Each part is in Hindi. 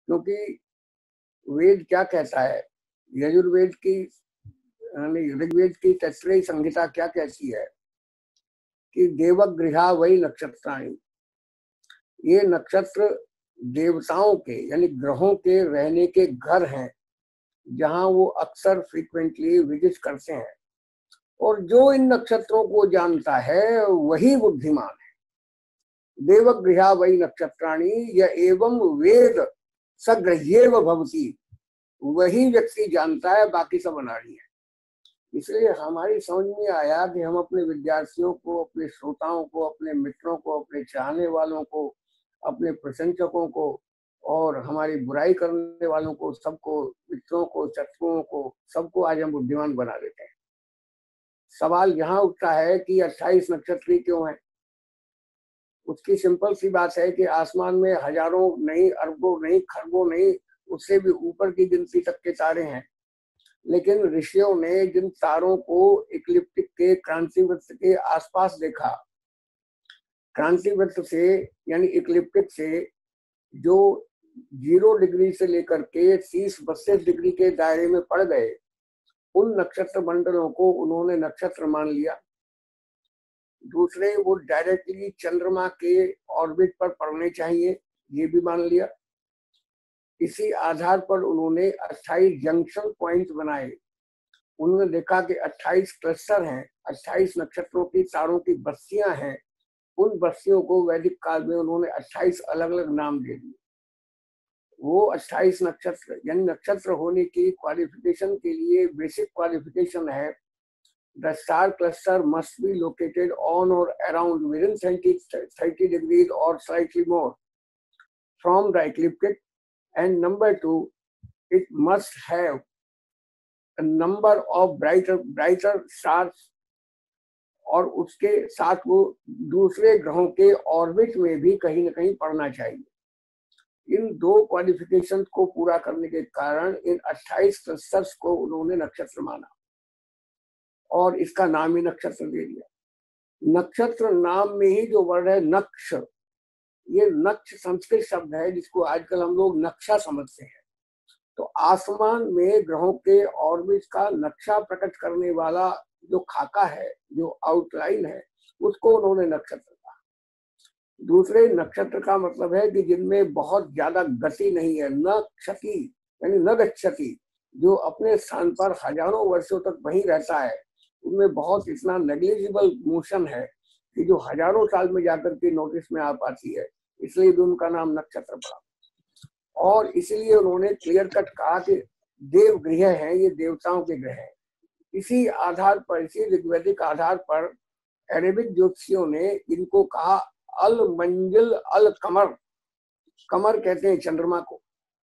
क्योंकि वेद क्या कहता है, यजुर्वेद की ऋग्वेद की तैत्तिरीय संहिता क्या कहती है कि देवगृहा वही नक्षत्राणी, ये नक्षत्र देवताओं के यानी ग्रहों के रहने के घर हैं, जहां वो अक्सर फ्रीक्वेंटली विजिट करते हैं। और जो इन नक्षत्रों को जानता है वही बुद्धिमान है। देवगृहा वही नक्षत्राणी या एवं वेद सग्रह्येव भवति, वही व्यक्ति जानता है, बाकी सब अनाड़ी है। इसलिए हमारी समझ में आया कि हम अपने विद्यार्थियों को, अपने श्रोताओं को, अपने मित्रों को, अपने चाहने वालों को, अपने प्रशंसकों को और हमारी बुराई करने वालों को, सबको, मित्रों को, शत्रुओं को, सबको आज हम बुद्धिमान बना देते हैं। सवाल यहाँ उठता है कि 28 नक्षत्र क्यों हैं? उसकी सिंपल सी बात है कि आसमान में हजारों नहीं, अरबों नहीं, खरबों नहीं, उससे भी ऊपर की गिनती तक के तारे हैं। लेकिन ऋषियों ने जिन तारों को इक्लिप्टिक के, क्रांतिवृत्त के आसपास देखा, क्रांतिवृत्त से यानी इक्लिप्टिक से जो 0 डिग्री से लेकर के 30-32 डिग्री के दायरे में पड़ गए, उन नक्षत्र मंडलों को उन्होंने नक्षत्र मान लिया। दूसरे, वो डायरेक्टली चंद्रमा के ऑर्बिट पर पड़ने चाहिए, ये भी मान लिया। इसी आधार पर उन्होंने 28 जंक्शन पॉइंट बनाए। उन्होंने देखा कि 28 क्लस्टर हैं, 28 नक्षत्रों की तारों की बस्तियां हैं। उन बस्तियों को वैदिक काल में उन्होंने 28 अलग अलग नाम दे दिए। वो 28 नक्षत्र यानी नक्षत्र होने की क्वालिफिकेशन के लिए बेसिक क्वालिफिकेशन है, the star cluster must be located on or around within 30 degrees or slightly more from the ecliptic, and number 2, it must have a number of brighter stars, और उसके साथ वो दूसरे ग्रहों के ऑर्बिट में भी कहीं ना कहीं पड़ना चाहिए। इन 2 क्वालिफिकेशन को पूरा करने के कारण इन 28 क्लस्टर्स को उन्होंने नक्षत्र माना और इसका नाम ही नक्षत्र दे दिया। नक्षत्र नाम में ही जो वर्ड है नक्ष, ये नक्ष संस्कृत शब्द है जिसको आजकल हम लोग नक्शा समझते हैं। तो आसमान में ग्रहों के ऑर्बिट का नक्शा प्रकट करने वाला जो खाका है, जो आउटलाइन है, उसको उन्होंने नक्षत्र कहा। दूसरे, नक्षत्र का मतलब है कि जिनमें बहुत ज्यादा गति नहीं है, न क्षति यानी न गच्छति, जो अपने स्थान पर हजारों वर्षों तक वहीं रहता है, उनमें बहुत इतना नेग्लिजिबल मोशन है कि जो हजारों साल में जाकर के नोटिस में आ पाती है, इसलिए भी उनका नाम नक्षत्र पड़ा। और इसलिए उन्होंने क्लियर कट कहा कि देवगृह हैं, ये देवताओं के ग्रह हैं। इसी आधार पर, इसी ऋग्वैदिक आधार पर अरेबिक ज्योतिषियों ने इनको कहा अल मंजिल अल कमर। कमर कहते हैं चंद्रमा को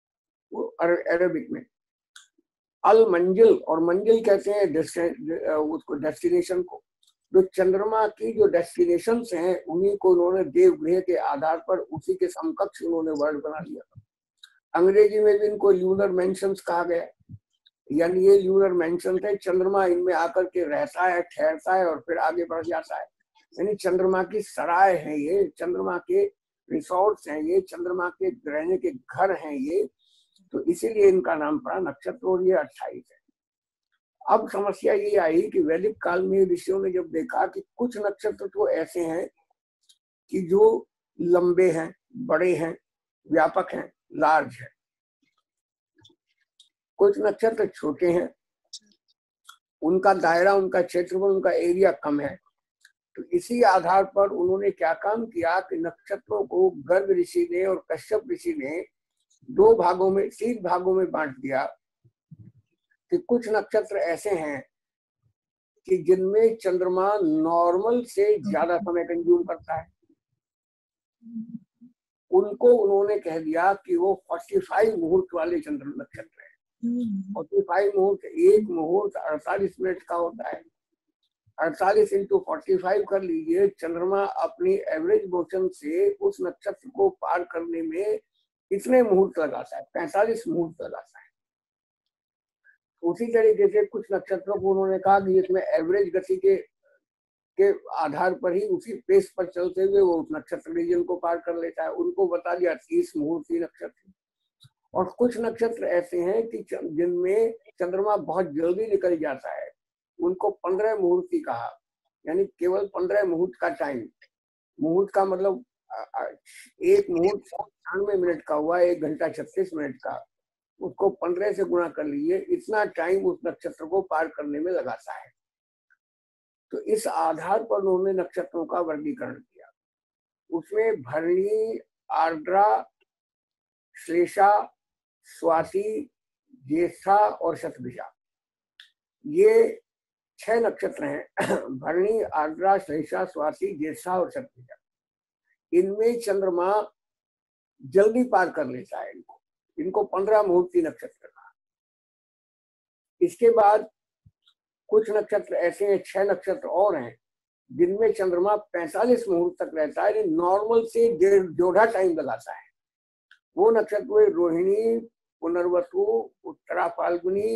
अरेबिक में, अल मंजिल, और मंजिल कहते हैं उसको डेस्टिनेशन को। जो चंद्रमा की जो डेस्टिनेशन हैं उन्हीं को उन्होंने देवगृह के आधार पर उसी के समकक्ष उन्होंने वर्ड बना लिया। अंग्रेजी में भी इनको ल्यूनर मेंशंस कहा गया, यानी ये ल्यूनर मेंशन है, चंद्रमा इनमें आकर के रहता है, ठहरता है और फिर आगे बढ़ जाता है। यानी चंद्रमा की सराय है ये, चंद्रमा के रिसोर्ट्स हैं ये, चंद्रमा के रहने के घर हैं ये, तो इसीलिए इनका नाम पड़ा नक्षत्र, और ये 28 है। अब समस्या ये आई कि वैदिक काल में ऋषियों ने जब देखा कि कुछ नक्षत्र तो ऐसे हैं कि जो लंबे हैं, बड़े हैं, व्यापक हैं, लार्ज है, कुछ नक्षत्र छोटे हैं, उनका दायरा, उनका क्षेत्रफल, उनका एरिया कम है। तो इसी आधार पर उन्होंने क्या काम किया कि नक्षत्रों को गर्ग ऋषि ने और कश्यप ऋषि ने 2 भागों में, 3 भागों में बांट दिया कि कुछ नक्षत्र ऐसे हैं कि जिनमें चंद्रमा नॉर्मल से ज्यादा समय कंज्यूम करता है, उनको उन्होंने कह दिया कि वो 45 मुहूर्त वाले चंद्र नक्षत्र है। 45 मुहूर्त, एक मुहूर्त 48 मिनट का होता है। 48 × 45 कर लीजिए। चंद्रमा अपनी एवरेज मोशन से उस नक्षत्र को पार करने में इतने मुहूर्त लगाता है, 45 मुहूर्त लगाता है। उसी तरीके से कुछ नक्षत्रों को उन्होंने कहा कि इसमें एवरेज गति के आधार पर ही, उसी पेस पर चलते हुए वो उस नक्षत्र रीजन को पार कर लेता है। उनको बता दिया 30 मुहूर्ती नक्षत्र। और कुछ नक्षत्र ऐसे हैं कि जिनमें चंद्रमा बहुत जल्दी निकल जाता है, उनको 15 मुहूर्त कहा, यानी केवल 15 मुहूर्त का टाइम। मुहूर्त का मतलब एक मुहूर्त 98 मिनट का हुआ, 1 घंटा 36 मिनट का, उसको 15 से गुणा कर लीजिए, इतना टाइम उस नक्षत्र को पार करने में लगाता है। तो इस आधार पर उन्होंने नक्षत्रों का वर्गीकरण किया। उसमें भरणी, आर्द्रा, श्लेषा, स्वाति, ज्येष्ठा और शतभिषा, ये 6 नक्षत्र हैं। भरणी, आर्द्रा, श्लेषा, स्वाति, ज्येष्ठा और शतभिषा। इनमें चंद्रमा जल्दी पार कर लेता है इनको 15 मुहूर्ती नक्षत्र कहा। इसके बाद कुछ नक्षत्र ऐसे हैं, 6 नक्षत्र और हैं, जिनमें चंद्रमा 45 मुहूर्त तक रहता है, नॉर्मल से जोड़ा टाइम लगाता है। वो नक्षत्र रोहिणी, पुनर्वसु, उत्तरा फाल्गुनी,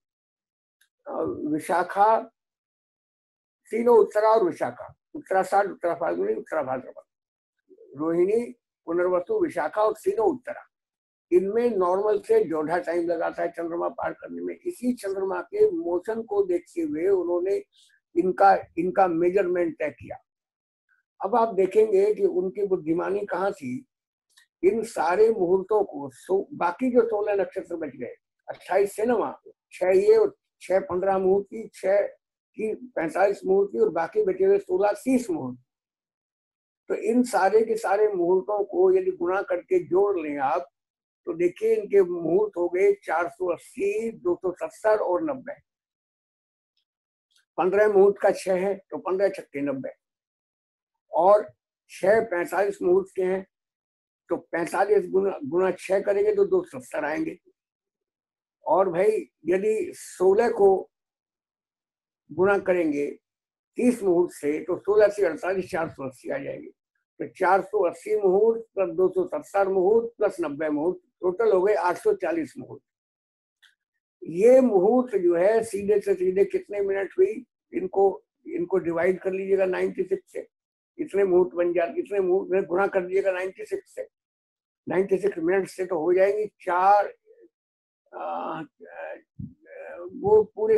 विशाखा, तीनों उत्तरा और विशाखा, उत्तराषाढ़, उत्तरा फाल्गुनी, उत्तरा भाद्रपद, रोहिणी, पुनर्वसु, विशाखा और तीनों उत्तरा, इनमें नॉर्मल से जोड़ा टाइम लगाता है चंद्रमा पार करने में। इसी चंद्रमा के मोशन को देखते हुए उन्होंने इनका मेजरमेंट तय किया। अब आप देखेंगे कि उनकी बुद्धिमानी कहाँ थी। इन सारे मुहूर्तों को बाकी जो 16 नक्षत्र बच गए, 28 से 9, 6 ये और 6 15 मुहूर्त की, 6 की 45 मुहूर्त की और बाकी बचे हुए 16 30 मुहूर्त। तो इन सारे के सारे मुहूर्तों को यदि गुणा करके जोड़ लें आप, तो देखिए इनके मुहूर्त हो गए 480, 270 और 90। 15 मुहूर्त का 6 है तो 15 छक्के 90, और 6 45 मुहूर्त के हैं तो 45 गुना 6 करेंगे तो 270 आएंगे। और भाई यदि 16 को गुणा करेंगे 30 मुहूर्त से तो 16 से 48, 480 आ जाएंगे। तो 480 मुहूर्त प्लस 270 मुहूर्त प्लस 90 मुहूर्त, टोटल हो गए 840 मुहूर्त। ये मुहूर्त जो है सीधे से सीधे कितने मिनट हुई, इनको डिवाइड कर लीजिएगा 96 से, इतने मुहूर्त बन जाते, इतने मुहूर्त में गुणा कर दीजिएगा 96 से, 96 मिनट से तो हो जाएंगी 4, वो पूरे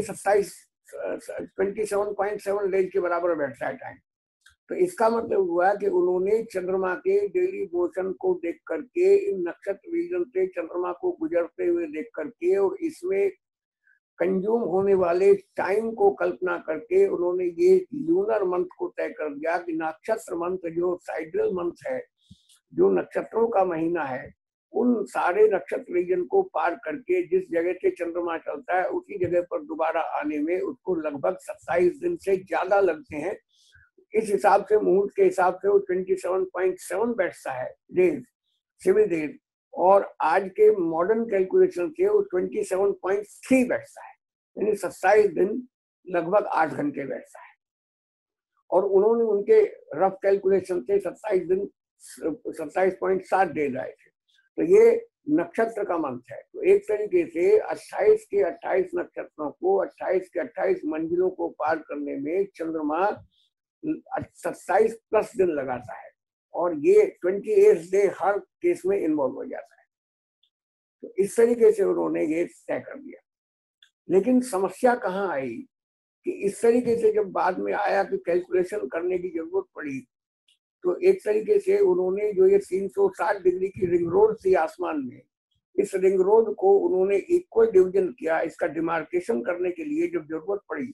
27.7 डेज के बराबर बैठता है टाइम। तो इसका मतलब हुआ कि उन्होंने चंद्रमा के डेली मोशन को देख करके, इन नक्षत्र रीजन से चंद्रमा को गुजरते हुए देख करके और इसमें कंज्यूम होने वाले टाइम को कल्पना करके उन्होंने ये लूनर मंथ को तय कर दिया कि नक्षत्र मंथ जो साइडल मंथ है, जो नक्षत्रों का महीना है, उन सारे नक्षत्र रीजन को पार करके जिस जगह से चंद्रमा चलता है उसी जगह पर दोबारा आने में उसको लगभग 27 दिन से ज्यादा लगते हैं। इस हिसाब से मुहूर्त के हिसाब से वो 27.7 बैठता है डेज, सिविल डेज, और आज के मॉडर्न कैलकुलेशन से वो 27.3 बैठता है, यानी 27 दिन लगभग 8 घंटे बैठता है। और उन्होंने उनके रफ कैलकुलेशन से 27 दिन 27.7 डेज आए थे। तो ये नक्षत्र का मंथ है। तो एक तरीके से 28 के 28 नक्षत्रों को, 28 के 28 मंजिलों को पार करने में चंद्रमा 27 प्लस दिन लगाता है, और ये 28 डे हर केस में इन्वॉल्व हो जाता है। तो इस तरीके से उन्होंने ये तय कर दिया। लेकिन समस्या कहाँ आई कि इस तरीके से जब बाद में आया कि कैलकुलेशन करने की जरूरत पड़ी, तो एक तरीके से उन्होंने जो ये 360 डिग्री की रिंग रोड थी आसमान में, इस रिंग रोड को उन्होंने इक्वल डिवीजन किया। इसका डिमार्केशन करने के लिए जब जरूरत पड़ी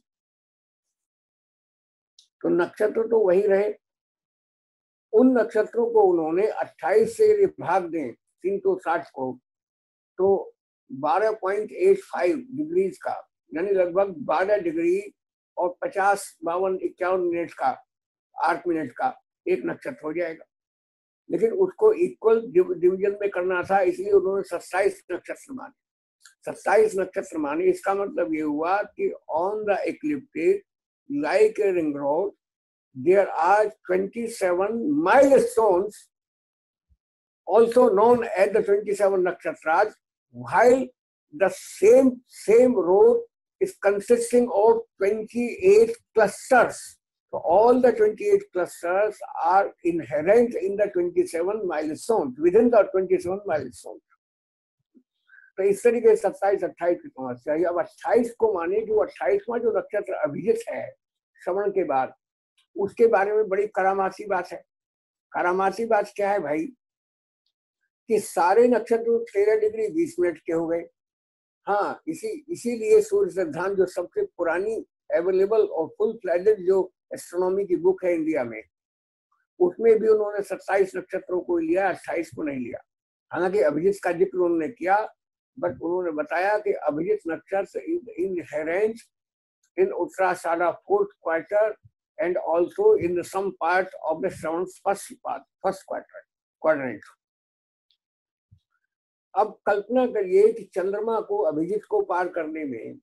तो नक्षत्र तो वही रहे, उन नक्षत्रों को उन्होंने 28 से भाग दें 360 को, तो 12.85 डिग्रीज का, यानी लगभग 12 डिग्री और 50, 52, 51 मिनट का, 8 मिनट का एक नक्षत्र हो जाएगा। लेकिन उसको इक्वल डिवीजन में करना था, इसलिए उन्होंने 27 नक्षत्र माने। 27 नक्षत्र माने, इसका मतलब ये हुआ कि on the ecliptic like a ring road there are 27 milestones, also known as the 27 nakshatras, while the same road is consisting of 28 clusters. So all the 28 clusters are inherent in the 27 milestones, within the 27 milestones. तो इस तरीके से 27-28 की समस्या है। अब 28 को माने कि वो 28वां जो नक्षत्र अभिजित है श्रवण के बाद, उसके बारे में बड़ी करामासी बात है। करामासी बात क्या है भाई, कि सारे नक्षत्र 13 डिग्री 20 मिनट के हो गए। हाँ, इसीलिए सूर्य सिद्धांत जो सबसे पुरानी अवेलेबल और फुल फ्लैडेड जो एस्ट्रोनॉमी की बुक है इंडिया में, उसमें भी उन्होंने 27 नक्षत्रों को लिया, 28 को नहीं लिया। हालांकि अभिजित का जिक्र उन्होंने किया, बट उन्होंने बताया कि Abhijit nakshatra inherent in Uttarashadha 4th quarter and also in some part of the Shravana first quadrant. अब कल्पना करिए कि चंद्रमा को अभिजित को पार करने में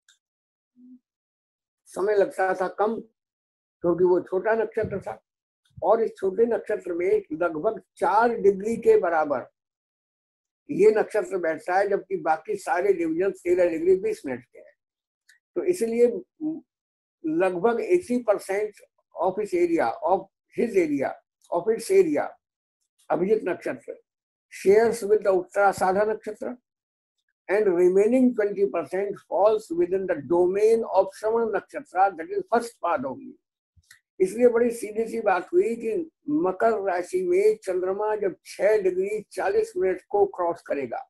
समय लगता था कम, क्योंकि वो छोटा नक्षत्र था, और इस छोटे नक्षत्र में लगभग 4 डिग्री के बराबर ये नक्षत्र बैठता है, जबकि बाकी सारे डिवीजन 13 डिग्री 20 मिनट के हैं। तो इसलिए लगभग 80% ऑफ इस area of its area Abhijit nakshatra shares with the Uttarashadha nakshatra, and remaining 20% falls within the domain of Shravan nakshatra, that is first part only. इसलिए बड़ी सीधी सी बात हुई कि मकर राशि में चंद्रमा जब 6 डिग्री 40 मिनट को क्रॉस करेगा,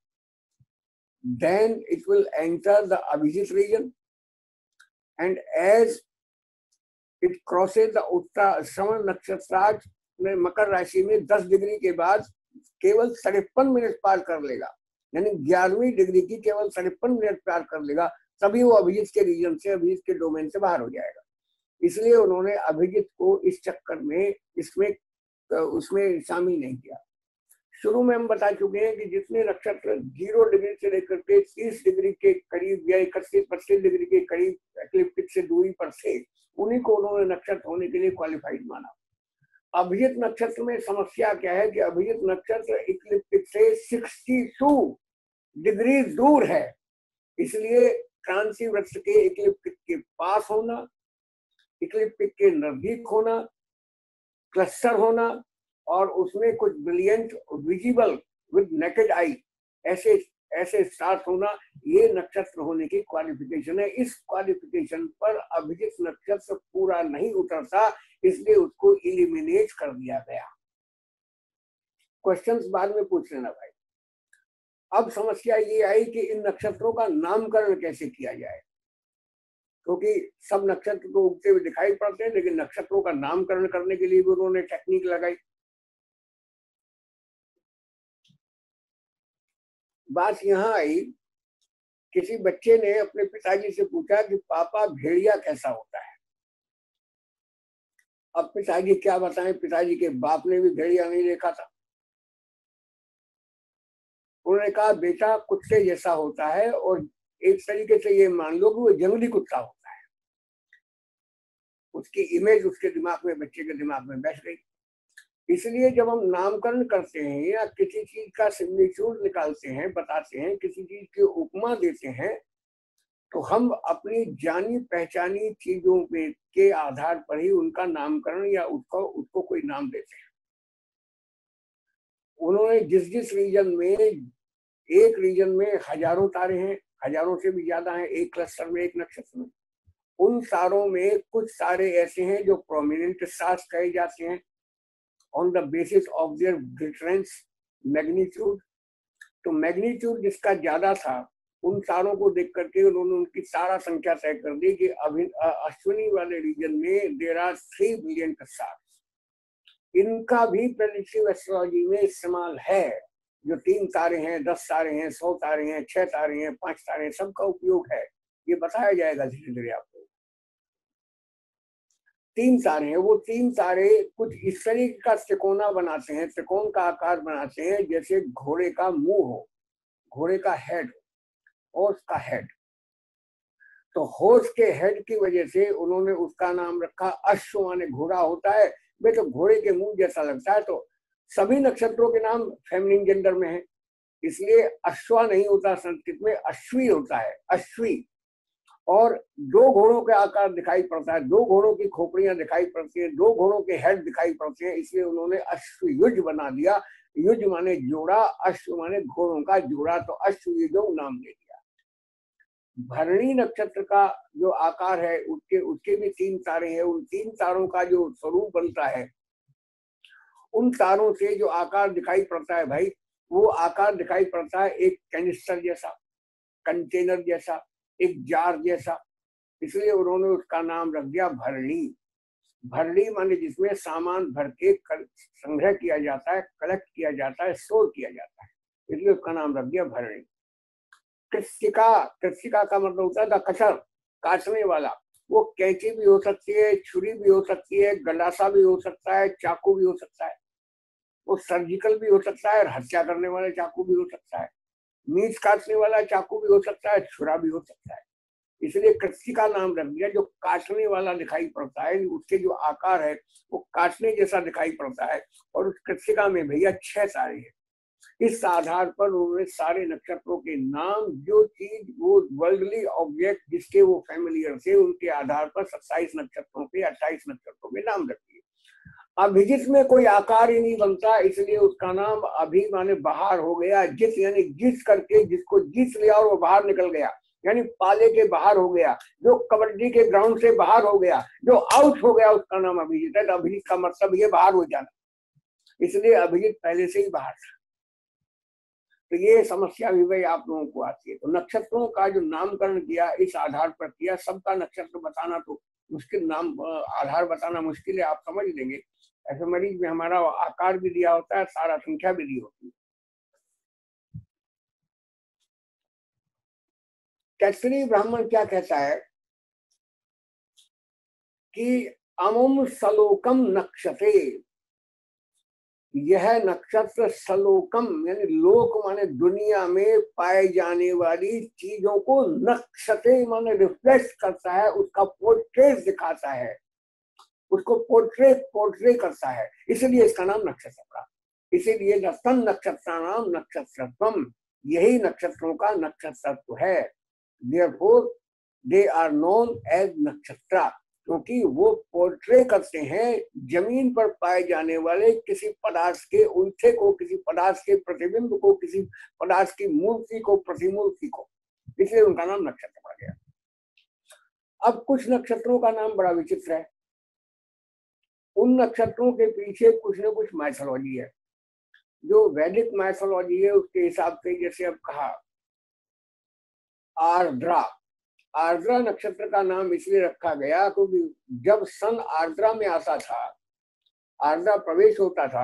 then it will enter the Abhijit region, and as it crosses the Shravan nakshatra में मकर राशि में 10 डिग्री के बाद केवल 53 मिनट पार कर लेगा, यानी 11वीं डिग्री की केवल 53 मिनट पार कर लेगा, तभी वो अभिजित के रीजन से, अभिजित के डोमेन से बाहर हो जाएगा। इसलिए उन्होंने अभिजित को इस चक्कर में उसमें शामिल नहीं किया। शुरू में हम बता चुके हैं कि जितने नक्षत्र 0 डिग्री से लेकर के 30 डिग्री के करीब या 31-32 डिग्री के करीब एक्लिप्टिक से दूरी पर थे, उन्हीं को उन्होंने नक्षत्र होने के लिए क्वालिफाइड माना। अभिजित नक्षत्र में समस्या क्या है कि अभिजित नक्षत्र इक्लिप्टिक से 62 डिग्री दूर है, इसलिए क्रांति वृत्त के इक्लिप्टिक के पास होना, इक्लिप्टिक के नजदीक होना, क्लस्टर होना, और उसमें कुछ brilliant visible with naked eye ऐसे स्टार्स होना, ये नक्षत्र होने की क्वालिफिकेशन है। इस क्वालिफिकेशन पर अभिजित नक्षत्र पूरा नहीं उतरता, इसलिए उसको इलिमिनेट कर दिया गया। क्वेश्चंस बाद में पूछ लेना भाई। अब समस्या ये आई कि इन नक्षत्रों का नामकरण कैसे किया जाए, क्योंकि सब नक्षत्र तो उगते हुए दिखाई पड़ते हैं, लेकिन नक्षत्रों का नामकरण करने के लिए भी उन्होंने टेक्निक लगाई। बात यहाँ आई, किसी बच्चे ने अपने पिताजी से पूछा कि पापा भेड़िया कैसा होता है। अब पिताजी क्या बताएं, पिताजी के बाप ने भी भेड़िया नहीं देखा था। उन्होंने कहा बेटा कुत्ते जैसा होता है, और एक तरीके से ये मान लो कि वो जंगली कुत्ता होता है। उसकी इमेज उसके दिमाग में, बच्चे के दिमाग में बैठ गई। इसलिए जब हम नामकरण करते हैं या किसी चीज का सिग्नेचर निकालते हैं, बताते हैं, किसी चीज की उपमा देते हैं, तो हम अपनी जानी पहचानी चीजों में के आधार पर ही उनका नामकरण या उसको कोई नाम देते हैं। उन्होंने जिस रीजन में, एक रीजन में हजारों तारे हैं, हजारों से भी ज्यादा हैं एक क्लस्टर में, एक नक्षत्र में, उन तारों में कुछ तारे ऐसे हैं जो प्रोमिनेंट स्टार्स कहे जाते हैं on the basis of their difference magnitude. तो मैग्नीट्यूड जिसका ज्यादा था, उन तारों को देख करके उन्होंने उनकी तारा संख्या तय कर दी कि अश्विनी वाले रीजन में देयर आर 3 बिलियन स्टार्स। इनका भी प्रेडिक्टिव एस्ट्रोलॉजी में इस्तेमाल है। जो 3 तारे हैं, 10 तारे हैं, 100 तारे हैं, 6 तारे हैं, 5 तारे हैं, सबका उपयोग है। ये बताया जाएगा धीरे धीरे आपको। 3 तारे हैं, वो 3 तारे कुछ इस तरीके का त्रिकोणा बनाते हैं, त्रिकोण का आकार बनाते हैं जैसे घोड़े का मुंह हो, घोड़े का हेड, हॉर्स का हेड। तो हॉर्स के हेड की वजह से उन्होंने उसका नाम रखा अश्व, माने घोड़ा होता है। वे तो घोड़े के मुंह जैसा लगता है। तो सभी नक्षत्रों के नाम फेमिनिन जेंडर में है, इसलिए अश्वा नहीं होता, संस्कृत में अश्वी होता है, अश्वी। और 2 घोड़ों के आकार दिखाई पड़ता है, 2 घोड़ों की खोपड़ियां दिखाई पड़ती है, 2 घोड़ों के हेड दिखाई पड़ते हैं, इसलिए उन्होंने अश्वयुज बना दिया। युज माने जोड़ा, अश्व माने घोड़ों का जोड़ा, तो अश्वयुजों नाम ले दिया। भरणी नक्षत्र का जो आकार है उसके भी 3 तारे हैं। उन 3 तारों का जो स्वरूप बनता है, उन तारों से जो आकार दिखाई पड़ता है भाई, वो आकार दिखाई पड़ता है एक कैनिस्टर जैसा, कंटेनर जैसा, एक जार जैसा। इसलिए उन्होंने उसका नाम रख दिया भरणी। भरणी माने जिसमें सामान भर के संग्रह किया जाता है, कलेक्ट किया जाता है, स्टोर किया जाता है, इसलिए उसका नाम रख दिया भरणी। कृषिका, कृषिका का मतलब होता है कटर, काटने वाला। वो कैंची भी हो सकती है, छुरी भी हो सकती है, गंडासा भी हो सकता है, चाकू भी हो सकता है। वो सर्जिकल भी हो सकता है और हत्या करने वाला चाकू भी हो सकता है, मीट काटने वाला चाकू भी हो सकता है, छुरा भी हो सकता है। इसलिए कृषि का नाम रख दिया। जो काटने वाला दिखाई पड़ता है, उसके जो आकार है वो काटने जैसा दिखाई पड़ता है, और उस कृषिका में भैया 6 तारे हैं। इस आधार पर उन्होंने सारे नक्षत्रों के नाम, जो चीज वो वर्ल्डली ऑब्जेक्ट जिसके वो फैमिलियर थे, उनके आधार पर 27 नक्षत्रों के 28 नक्षत्रों के नाम रख दिए। अभिजित में कोई आकार ही नहीं बनता, इसलिए उसका नाम अभी माने बाहर हो गया। जिस यानी जिस करके जिसको जीत लिया और वो बाहर निकल गया, यानी पाले के बाहर हो गया, जो कबड्डी के ग्राउंड से बाहर हो गया, जो आउट हो गया, उसका नाम अभिजित है। तो अभिजित का मतलब ये बाहर हो जाना, इसलिए अभिजित पहले से ही बाहर था। तो ये समस्या भी भाई आप लोगों को आती है। तो नक्षत्रों का जो नामकरण किया इस आधार पर किया। सबका नक्षत्र बताना तो मुश्किल, नाम आधार बताना मुश्किल है, आप समझ लेंगे। ऐसे मरीज में हमारा आकार भी दिया होता है, सारा संख्या भी दी होती है। कैसरी ब्राह्मण क्या कहता है कि अमुम सलोकम नक्षते, यह नक्षत्र सलोकम यानी लोक माने दुनिया में पाए जाने वाली चीजों को नक्षते माने रिफ्लेक्ट करता है, उसका पोर्ट्रेट दिखाता है, उसको पोर्ट्रे करता है, इसलिए इसका नाम नक्षत्र पड़ा। इसीलिए तन नक्षत्र नाम नक्षत्रत्वम, यही नक्षत्रों का नक्षत्रत्व है। Therefore they are known as nakshatra, क्योंकि वो पोर्ट्रे करते हैं जमीन पर पाए जाने वाले किसी पदार्थ के उल्थे को, किसी पदार्थ के प्रतिबिंब को, किसी पदार्थ की मूर्ति को, प्रतिमूर्ति को, इसलिए उनका नाम नक्षत्र पड़ गया। अब कुछ नक्षत्रों का नाम बड़ा विचित्र है। उन नक्षत्रों के पीछे कुछ न कुछ माइथोलॉजी है। जो वैदिक माइथोलॉजी है उसके हिसाब से, जैसे अब कहा आर्द्रा, आर्द्रा नक्षत्र का नाम इसलिए रखा गया क्योंकि जब सन आर्द्रा में आता था, आर्द्रा प्रवेश होता था,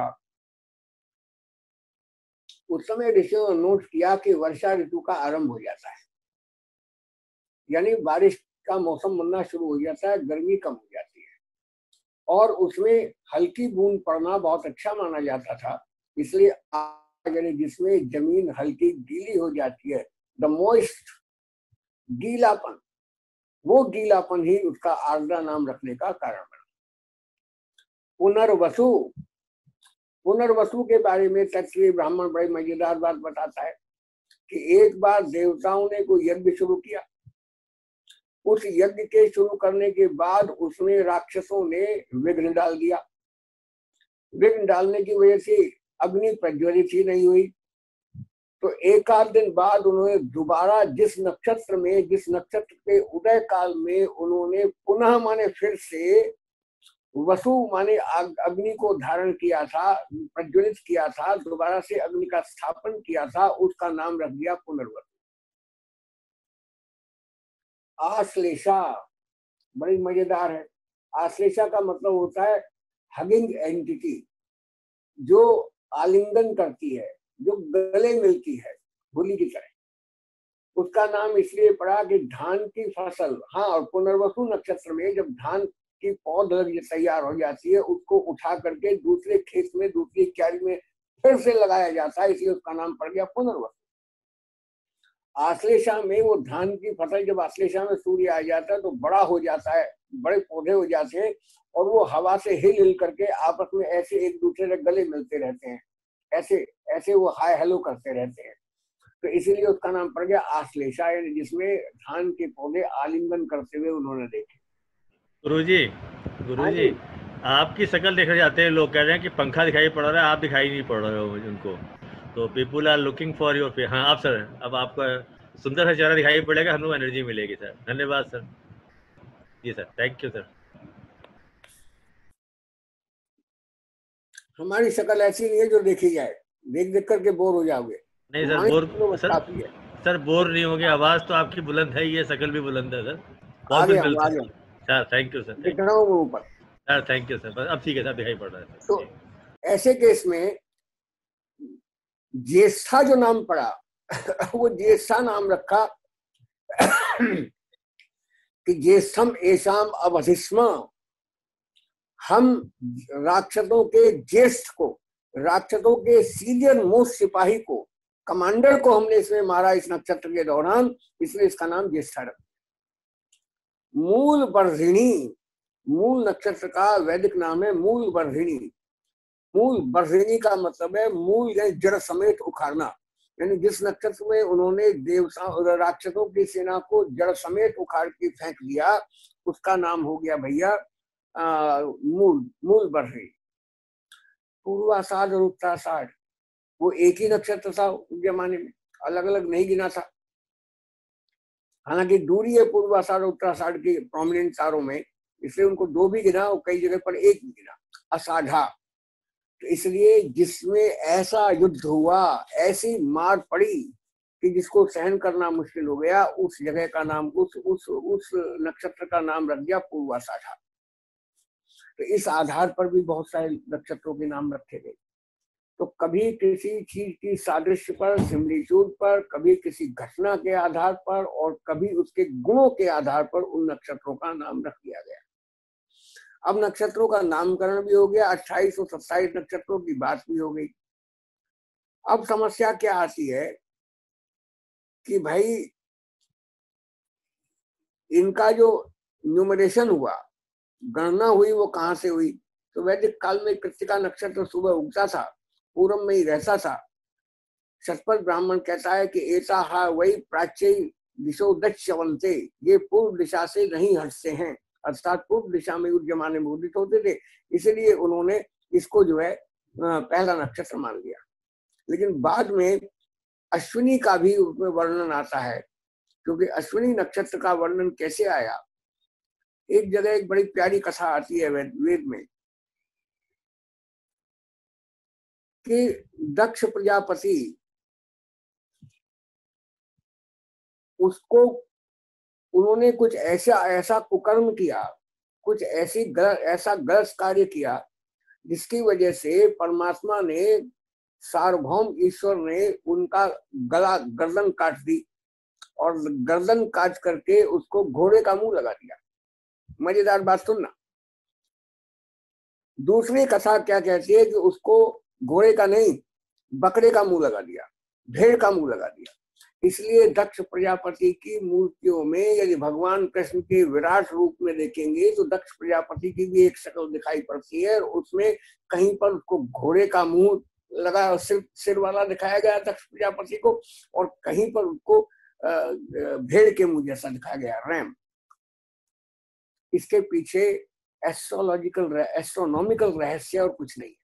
उस समय ऋषियों ने नोट किया कि वर्षा ऋतु का आरंभ हो जाता है, यानी बारिश का मौसम बनना शुरू हो जाता है, गर्मी कम हो जाती है, और उसमें हल्की बूंद पड़ना बहुत अच्छा माना जाता था। इसलिए यानी जिसमें जमीन हल्की गीली हो जाती है, द मॉइस्ट, गीलापन, वो गीलापन ही उसका आर्द्रा नाम रखने का कारण बना। पुनर्वसु, पुनर्वसु के बारे में तत्वीय ब्राह्मण बड़ी मजेदार बात बताता है कि एक बार देवताओं ने कोई यज्ञ शुरू किया। उस यज्ञ के शुरू करने के बाद उसमें राक्षसों ने विघ्न डाल दिया। विघ्न डालने की वजह से अग्नि प्रज्वलित ही नहीं हुई। तो एक आध दिन बाद उन्होंने दोबारा जिस नक्षत्र के उदय काल में उन्होंने पुनः माने फिर से वसु माने अग्नि को धारण किया था, प्रज्वलित किया था, दोबारा से अग्नि का स्थापन किया था, उसका नाम रख दिया पुनर्वसु। आश्लेषा बड़ी मजेदार है। आश्लेषा का मतलब होता है हगिंग एंटिटी, जो आलिंगन करती है, जो गले मिलती है भूली की तरह। उसका नाम इसलिए पड़ा कि धान की फसल, हाँ, और पुनर्वसु नक्षत्र में जब धान की पौध तैयार हो जाती है, उसको उठा करके दूसरे खेत में, दूसरी क्यारी में फिर से लगाया जाता है, इसलिए उसका नाम पड़ गया पुनर्वसु। आश्लेषा में वो धान की फसल, जब आश्लेषा में सूर्य आ जाता है तो बड़ा हो जाता है, बड़े पौधे हो जाते हैं, और वो हवा से हिल हिल करके आपस में ऐसे एक दूसरे से गले मिलते रहते हैं, ऐसे ऐसे वो हाय हेलो करते रहते हैं। तो इसीलिए उसका नाम पड़ गया आश्लेषा, जिसमें धान के पौधे आलिंगन करते हुए उन्होंने देखे। गुरुजी, हाँ गुरुजी, आपकी शक्ल देखने जाते हैं, लोग कह रहे हैं कि पंखा दिखाई पड़ रहा है, आप दिखाई नहीं पड़ रहे हो उनको, तो people are looking for your face. हाँ आप सर, अब आपका सुंदर सा चेहरा दिखाई पड़ेगा, हम लोग एनर्जी मिलेगी सर। धन्यवाद सर। जी सर, थैंक यू सर। हमारी शक्ल ऐसी नहीं है जो देखी जाए, देख देख करके बोर हो जाओगे। नहीं सर, हमारी बोर शक्ल बस सर, काफी है। सर बोर नहीं होंगे, आवाज़ तो आपकी बुलंद है, ये शक्ल भी बुलंद है सर। बहुत कुछ मिलता आ है गया sir. Sir thank you sir, दिख थैंक यू रहा हूँ मैं ऊपर। Sir, thank you sir. बस अब ठीक है सर, दिखाई पड़ रहा है सर तो जी। ऐसे केस में ज्येष्ठा जो नाम पड़ा वो ज्येष्ठा नाम रखा कि ज्येष्ठम एशाम अवधिष्म, हम राक्षसों के ज्येष्ठ को, राक्षसों के सीनियर मोस्ट सिपाही को, कमांडर को हमने इसमें मारा इस नक्षत्र के दौरान, इसलिए इसका नाम ज्येष्ठा रखा। मूल वर्धिनी, मूल नक्षत्र का वैदिक नाम है मूल वर्धिनी। मूल वर्धिनी का मतलब है मूल यानी जड़ समेत उखाड़ना, यानी जिस नक्षत्र में उन्होंने राक्षसों की सेना को जड़ समेत उखाड़ के फेंक दिया, उसका नाम हो गया भैया मूल, मूल वर्धिनी। पूर्वाषाढ़ और उत्तराषाढ़ वो एक ही नक्षत्र था उस जमाने में, अलग अलग नहीं गिना था। हालांकि दूरी है पूर्वाषाढ़ और उत्तराषाढ़ की प्रोमिनेंट तारों में, इसलिए उनको दो भी गिना और कई जगह पर एक भी गिना, अषाढ़ा। तो इसलिए जिसमें ऐसा युद्ध हुआ, ऐसी मार पड़ी कि जिसको सहन करना मुश्किल हो गया, उस जगह का नाम, उस नक्षत्र का नाम रख दिया पूर्वाषाढ़ा। तो इस आधार पर भी बहुत सारे नक्षत्रों के नाम रखे गए। तो कभी किसी चीज की सादृश्य पर, सिमिलिट्यूड पर, कभी किसी घटना के आधार पर, और कभी उसके गुणों के आधार पर उन नक्षत्रों का नाम रख दिया गया। अब नक्षत्रों का नामकरण भी हो गया, 28 और 27 नक्षत्रों की बात भी हो गई। अब समस्या क्या आती है कि भाई इनका जो न्यूमरेशन हुआ, गणना हुई, वो कहां से हुई? तो वैदिक काल में कृत्तिका नक्षत्र सुबह उगता था, पूरब में ही रहता था। शतपथ ब्राह्मण कहता है कि ऐसा हा वही प्राच्य दिशो दक्षवंते, ये पूर्व दिशा से नहीं हटते हैं, अर्थात पूर्व दिशा में उस जमाने में उदित होते थे, इसलिए उन्होंने इसको जो है पहला नक्षत्र मान लिया। लेकिन बाद में अश्विनी का भी उसमें वर्णन आता है, क्योंकि अश्विनी नक्षत्र का वर्णन कैसे आया? एक जगह एक बड़ी प्यारी कथा आती है वेद में कि दक्ष प्रजापति उसको, उन्होंने कुछ ऐसा ऐसा कुकर्म किया, कुछ ऐसा गलत कार्य किया, जिसकी वजह से परमात्मा ने, सार्वभौम ईश्वर ने उनका गर्दन काट दी, और गर्दन काट करके उसको घोड़े का मुंह लगा दिया। मजेदार बात सुनना। दूसरी कथा क्या कहती है कि उसको घोड़े का नहीं, बकरे का मुंह लगा दिया, भेड़ का मुंह लगा दिया। इसलिए दक्ष प्रजापति की मूर्तियों में यदि भगवान कृष्ण के विराट रूप में देखेंगे तो दक्ष प्रजापति की भी एक शक्ल दिखाई पड़ती है, और उसमें कहीं पर उसको घोड़े का मुंह लगा, सिर वाला दिखाया गया दक्ष प्रजापति को, और कहीं पर उसको भेड़ के मुंह जैसा दिखाया गया, रैम। इसके पीछे एस्ट्रोनॉमिकल रहस्य और कुछ नहीं है।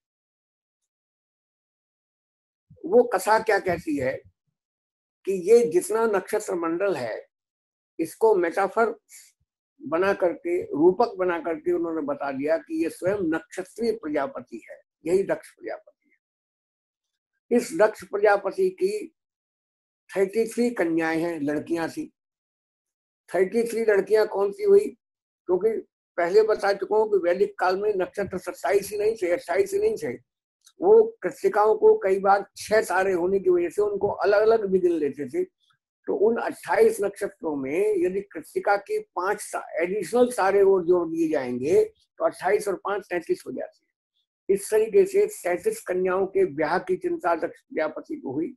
वो कथा क्या कहती है कि ये जितना नक्षत्र मंडल है, इसको मेटाफर बना करके, रूपक बना करके उन्होंने बता दिया कि ये स्वयं नक्षत्रीय प्रजापति है, यही दक्ष प्रजापति है। इस दक्ष प्रजापति की 33 कन्याएं हैं, लड़कियां थी। 33 लड़कियां कौन सी हुई? क्योंकि पहले बता चुका हूं कि वैदिक काल में नक्षत्र 27 ही नहीं थे, 28 ही नहीं थे। वो कृत्तिकाओं को कई बार 6 तारे होने की वजह से उनको अलग अलग भी गिन लेते थे। तो उन 28 नक्षत्रों में यदि कृत्तिका के 5 एडिशनल तारे और जोड़ दिए जाएंगे तो 28 और 5 33 हो जाती है। इस तरीके से 37 कन्याओं के ब्याह की चिंता दक्ष प्रजापति को हुई।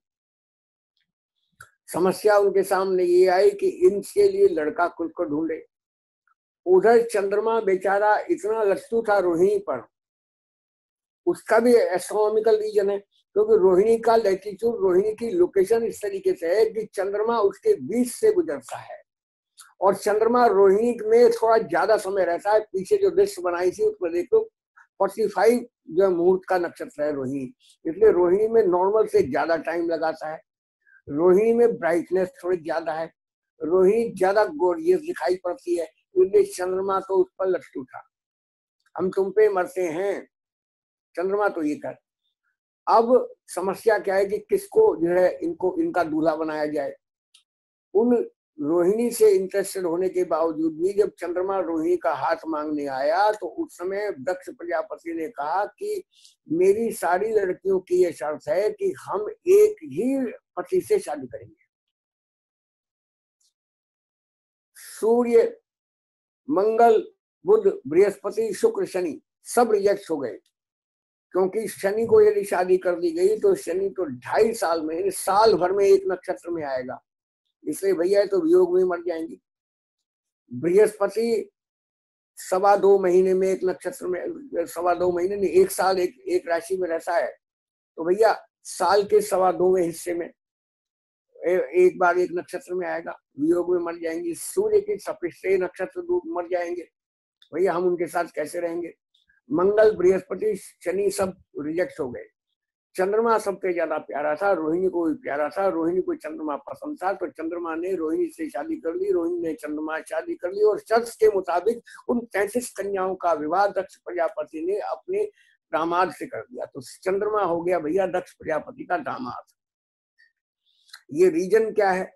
समस्या उनके सामने ये आई कि इनके लिए लड़का खुद को ढूंढे। उधर चंद्रमा बेचारा इतना लट्टू था रोहिणी पर, उसका भी एस्ट्रोनॉमिकल रीजन है, क्योंकि रोहिणी का लैटिट्यूड, रोहिणी की लोकेशन इस तरीके से है कि चंद्रमा उसके बीच से गुजरता है, और चंद्रमा रोहिणी में थोड़ा ज्यादा समय रहता है। पीछे जो दृश्य बनाई थी उसमें देखो, 45 जो मुहूर्त का नक्षत्र है रोहिणी, इसलिए रोहिणी में नॉर्मल से ज्यादा टाइम लगाता है, रोहिणी में ब्राइटनेस थोड़ी ज्यादा है, रोहिणी ज्यादा गोरियस दिखाई पड़ती है, इसलिए चंद्रमा तो उस पर लटक उठा, हम तुम पे मरते हैं, चंद्रमा तो ये कर। अब समस्या क्या है कि किसको जो है इनको इनका दूल्हा बनाया जाए। उन रोहिणी से इंटरेस्टेड होने के बावजूद भी जब चंद्रमा रोहिणी का हाथ मांगने आया तो उस समय दक्ष प्रजापति ने कहा कि मेरी सारी लड़कियों की यह शर्त है कि हम एक ही पति से शादी करेंगे। सूर्य, मंगल, बुध, बृहस्पति, शुक्र, शनि सब रिजेक्ट हो गए, क्योंकि शनि को यदि शादी कर दी गई तो शनि तो 2.5 साल में, साल भर में एक नक्षत्र में आएगा, इसलिए भैया तो वियोग में मर जाएंगी। बृहस्पति 2.25 महीने में एक नक्षत्र में, 2.25 महीने नहीं, 1 साल एक राशि में रहता है, तो भैया साल के 2.25 हिस्से में एक बार एक नक्षत्र में आएगा, वियोग में मर जाएंगी। सूर्य की सपृष्ठेय नक्षत्र मर जाएंगे, भैया हम उनके साथ कैसे रहेंगे। मंगल, बृहस्पति, शनि सब रिजेक्ट हो गए। चंद्रमा सबसे ज्यादा प्यारा था, रोहिणी को भी प्यारा था, रोहिणी को चंद्रमा पसंद था, तो चंद्रमा ने रोहिणी से शादी कर ली, रोहिणी ने चंद्रमा शादी कर ली, और शर्त के मुताबिक उन 33 कन्याओं का विवाह दक्ष प्रजापति ने अपने दामाद से कर दिया। तो चंद्रमा हो गया भैया दक्ष प्रजापति का दामाद। ये रीजन क्या है,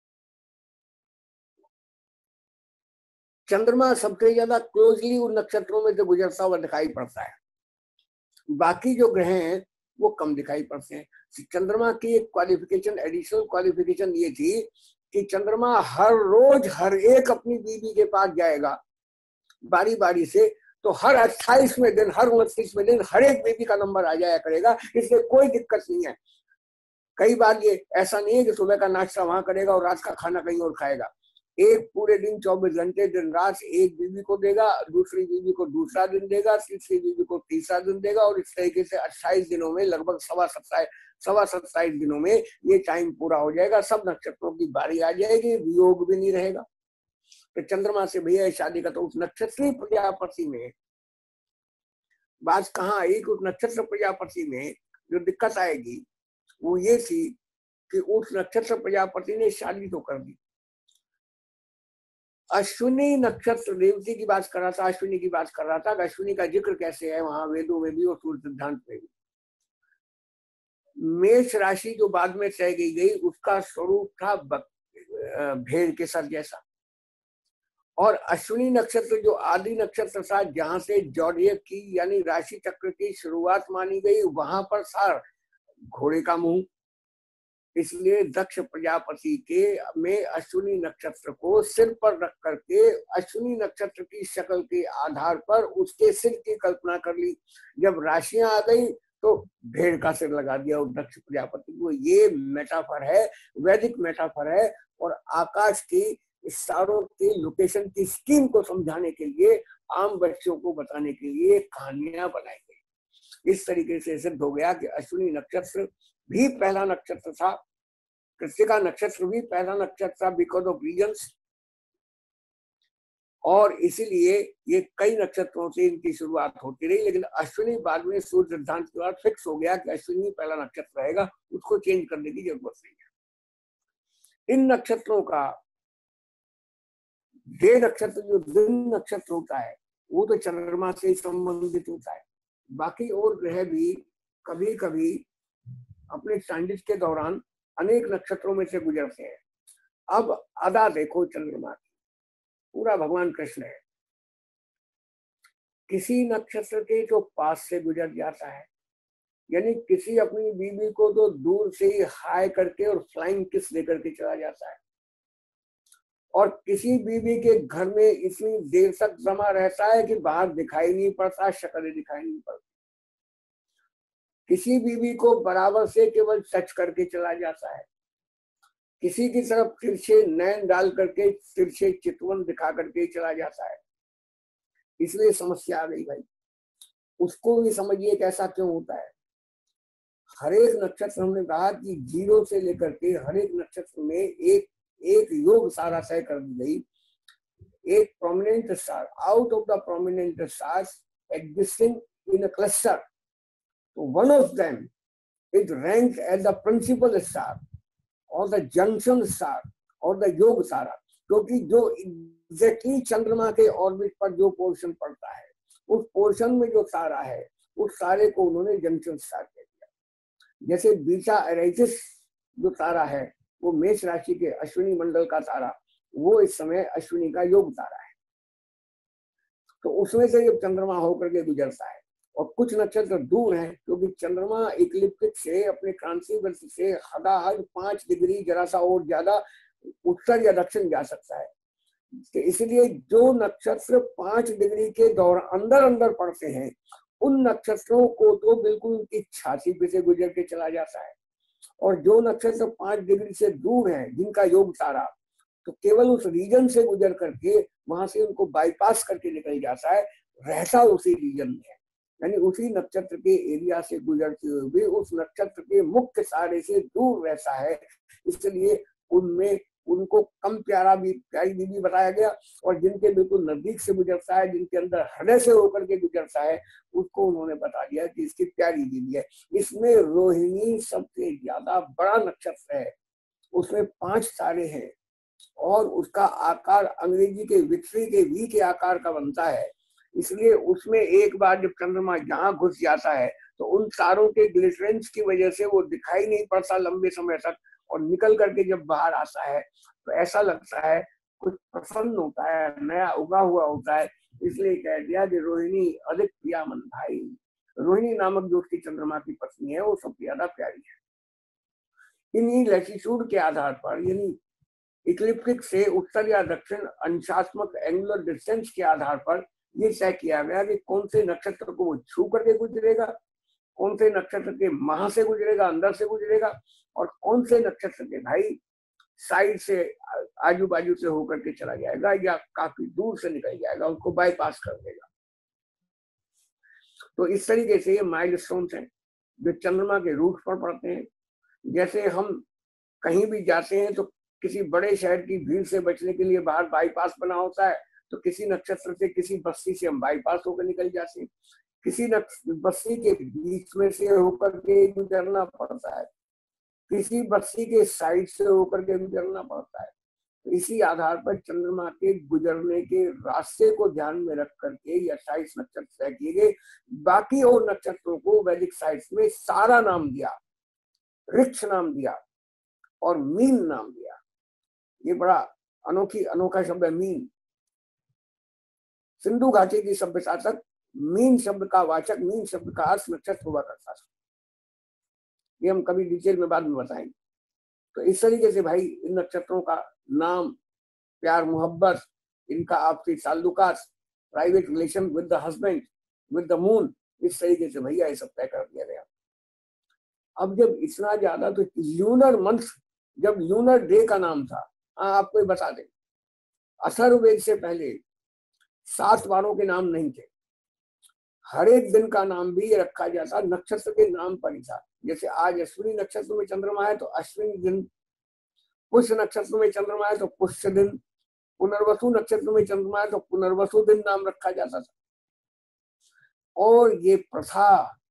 चंद्रमा सबसे ज्यादा क्लोजली उन नक्षत्रों में से गुजरता हुआ दिखाई पड़ता है, बाकी जो ग्रह हैं वो कम दिखाई पड़ते हैं। चंद्रमा की एक क्वालिफिकेशन, एडिशनल क्वालिफिकेशन ये थी कि चंद्रमा हर रोज हर एक अपनी बीवी के पास जाएगा बारी बारी से, तो हर 28वें दिन, हर 29वें दिन हर एक बीवी का नंबर आ जाया करेगा, इसलिए कोई दिक्कत नहीं है। कई बार ये ऐसा नहीं है कि सुबह का नाश्ता वहां करेगा और रात का खाना कहीं और खाएगा, एक पूरे दिन 24 घंटे दिन रात एक बीवी को देगा, दूसरी बीवी को दूसरा दिन देगा, तीसरी बीवी को तीसरा दिन देगा, और इस तरीके से 28 दिनों में लगभग 27 दिनों में ये टाइम पूरा हो जाएगा, सब नक्षत्रों की बारी आ जाएगी, वियोग भी नहीं रहेगा। तो चंद्रमा से भैया शादी का तो उस नक्षत्रीय प्रजापति में बात कहाँ आई कि उस नक्षत्र प्रजापति में जो दिक्कत आएगी वो ये थी कि उस नक्षत्र प्रजापति ने शादी तो कर दी, अश्विनी नक्षत्र रेवती की बात कर रहा था, अश्विनी की बात कर रहा था, अश्विनी का जिक्र कैसे है वहां वेदों में भी और सूर्य सिद्धांत में भी। मेष राशि जो बाद में तय की गई उसका स्वरूप था भेड़ के सर जैसा, और अश्विनी नक्षत्र जो आदि नक्षत्र था जहां से जॉडियक की यानी राशि चक्र की शुरुआत मानी गई, वहां पर था घोड़े का मुंह, इसलिए दक्ष प्रजापति के में अश्विनी नक्षत्र को सिर पर रख करके अश्विनी नक्षत्र की शक्ल के आधार पर उसके सिर की कल्पना कर ली। जब राशियां आ गई तो भेड़ का सिर लगा दिया उस दक्ष प्रजापति को। ये मेटाफर है, वैदिक मेटाफर है, और आकाश की स्टारों की लोकेशन की स्कीम को समझाने के लिए, आम बच्चों को बताने के लिए कहानियां बनाई गई। इस तरीके से सिद्ध हो गया कि अश्विनी नक्षत्र भी पहला नक्षत्र था, कृत्तिका नक्षत्र भी पहला नक्षत्र था बिकॉज ऑफ रीजन्स, और इसीलिए ये कई नक्षत्रों से इनकी शुरुआत होती रही, लेकिन अश्विनी बाद में सूर्य सिद्धांत के बाद फिक्स हो गया कि अश्विनी पहला नक्षत्र रहेगा, उसको चेंज करने की जरूरत नहीं है। इन नक्षत्रों का ये नक्षत्र जो दिन नक्षत्र होता है वो तो चंद्रमा से संबंधित होता है, बाकी और ग्रह भी कभी कभी अपने ट्रांजिट के दौरान अनेक नक्षत्रों में से गुजरते हैं। अब अदा देखो चंद्रमा की, पूरा भगवान कृष्ण है, किसी नक्षत्र के जो पास से गुजर जाता है, यानी किसी अपनी बीवी को तो दूर से ही हाय करके और फ्लाइंग किस लेकर के चला जाता है, और किसी बीवी के घर में इतनी देर तक जमा रहता है कि बाहर दिखाई नहीं पड़ता, शक्ल दिखाई नहीं पड़ती। किसी बीवी को बराबर से केवल टच करके चला जाता है, किसी की तरफ तिरछे नैन डाल करके तिरछे चितवन दिखा करके चला जाता है। इसलिए समस्या आ गई भाई, उसको भी समझिए कैसा क्यों होता है। हर एक नक्षत्र, हमने कहा कि 0 से लेकर के हर एक नक्षत्र में एक योग सारा तय कर दी गई। एक prominent star, out of the prominent stars existing in a cluster, so one of them is ranked as the principal star or the junction star or the योग तारा, क्योंकि जो एग्जैक्टली चंद्रमा के ऑर्बिट पर जो पोर्शन पड़ता है उस पोर्शन में जो तारा है उस तारे को उन्होंने जंक्शन स्टार कह दिया। जैसे बीटा एराइटिस जो तारा है वो मेष राशि के अश्विनी मंडल का तारा, वो इस समय अश्विनी का योग तारा है। तो उसमें से जब चंद्रमा होकर के गुजरता है और कुछ नक्षत्र दूर हैं, क्योंकि चंद्रमा इक्लिप्टिक से अपने क्रांति वृत्त से हदाहद 5 डिग्री जरा सा और ज्यादा उत्तर या दक्षिण जा सकता है। तो इसलिए जो नक्षत्र 5 डिग्री के दौरान अंदर अंदर पड़ते हैं उन नक्षत्रों को तो बिल्कुल उनकी छाती पे से गुजर के चला जाता है, और जो नक्षत्र 5 डिग्री से दूर है जिनका योग तारा, तो केवल उस रीजन से गुजर करके वहां से उनको बाईपास करके निकल जाता है, रहता उसी रीजन में है, यानी उसी नक्षत्र के एरिया से गुजरते हुए भी उस नक्षत्र के मुख्य तारे से दूर रहता है। इसलिए उनमें उनको कम प्यारी दीदी बताया गया, और जिनके बिल्कुल नजदीक से गुजरता है, जिनके अंदर हृदय से होकर के गुजरता है, उसको उन्होंने बता दिया कि इसकी प्यारी दीदी है। इसमें रोहिणी सबसे ज्यादा बड़ा नक्षत्र है, उसमें 5 तारे हैं और उसका आकार अंग्रेजी के विक्ट्री के वी के आकार का बनता है। इसलिए उसमें एक बार जब चंद्रमा जहां घुस जाता है तो उन तारों के ग्लिटरेंस की वजह से वो दिखाई नहीं पड़ता लंबे समय तक, और निकल करके जब बाहर आता है तो ऐसा लगता है कुछ प्रसन्न होता है, नया उगा हुआ होता है। इसलिए कह दिया कि रोहिणी अधिक प्रियामन भाई, रोहिणी नामक जो उसकी चंद्रमा की पत्नी है वो सबसे ज्यादा प्यारी है। इन्हीं लैटिट्यूड के आधार पर, यानी इक्लिप्टिक से उत्तर या दक्षिण अंशात्मक एंगुलर डिस्टेंस के आधार पर ये तय किया गया कि कौन से नक्षत्र को वो छू करके गुजरेगा, कौन से नक्षत्र के माह से गुजरेगा, अंदर से गुजरेगा, और कौन से नक्षत्र के भाई साइड से आजू बाजू से होकर के चला जाएगा या काफी दूर से निकल जाएगा, उसको बाईपास कर देगा। तो इस तरीके से ये माइलस्टोन्स हैं जो चंद्रमा के रूट पर पड़ते हैं। जैसे हम कहीं भी जाते हैं तो किसी बड़े शहर की भीड़ से बचने के लिए बाहर बाईपास बना होता है, तो किसी नक्षत्र से, किसी बस्ती से हम बाईपास होकर निकल जाते हैं, किसी बस्ती के बीच में से होकर के गुजरना पड़ता है, किसी बस्ती के साइड से होकर के गुजरना पड़ता है। तो इसी आधार पर चंद्रमा के गुजरने के रास्ते को ध्यान में रख करके ये 28 नक्षत्र तय किए गए। बाकी और नक्षत्रों को वैदिक साइंस में सारा नाम दिया, रिक्ष नाम दिया और मीन नाम दिया। ये बड़ा अनोखा शब्द है, मीन। सिंधु घाटी की सभ्यता तक मीन शब्द का वाचक, मीन शब्द का अर्थ नक्षत्र हुआ करता था। ये हम कभी डिटेल में बाद में बताएंगे। तो इस तरीके से भाई इन नक्षत्रों का नाम, प्यार मोहब्बत, इनका आपसी ताल्लुकात, private relation with the husband, with the moon, इस तरीके से भैया ये सब तय कर दिया गया। अब जब इतना ज्यादा, तो ल्यूनर मंथ, जब ल्यूनर डे का नाम था, हाँ आपको बता दें, अथर्ववेद से पहले 7 वारों के नाम नहीं थे। हर एक दिन का नाम भी ये रखा जाता नक्षत्र के नाम पर ही था। जैसे आज अश्विनी नक्षत्र में चंद्रमा है तो अश्विनी दिन, पुष्य नक्षत्र में चंद्रमा है तो पुष्य दिन, पुनर्वसु नक्षत्र में चंद्रमा है तो पुनर्वसु दिन नाम रखा जाता था। और ये प्रथा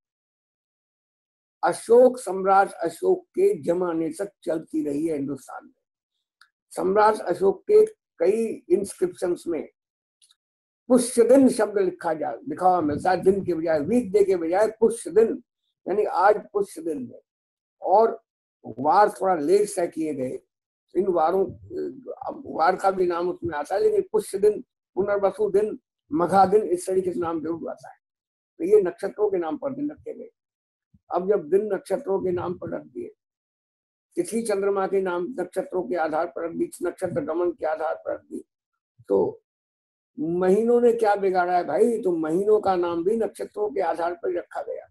अशोक, सम्राट अशोक के जमाने तक चलती रही है हिंदुस्तान में। सम्राट अशोक के कई इंस्क्रिप्शंस में पुष्य दिन शब्द लिखा हुआ मिलता है, दिन के बजाय, वीक डे के बजाय पुष्य दिन, यानी आज पुष्य दिन है। और वार थोड़ा लेट तय किए गए, इन वारों, वार का भी नाम उसमें आता है, लेकिन पुष्य दिन, पुनर्वसु दिन, मघा दिन, इस तरीके से नाम जरूर आता है। तो ये नक्षत्रों के नाम पर दिन रखे गए। अब जब दिन नक्षत्रों के नाम पर रख दिए, तिथि चंद्रमा के नाम नक्षत्रों के आधार पर रख दी, नक्षत्र गमन के आधार पर रख दी, तो महीनों ने क्या बिगाड़ा है भाई? तो महीनों का नाम भी नक्षत्रों के आधार पर रखा गया।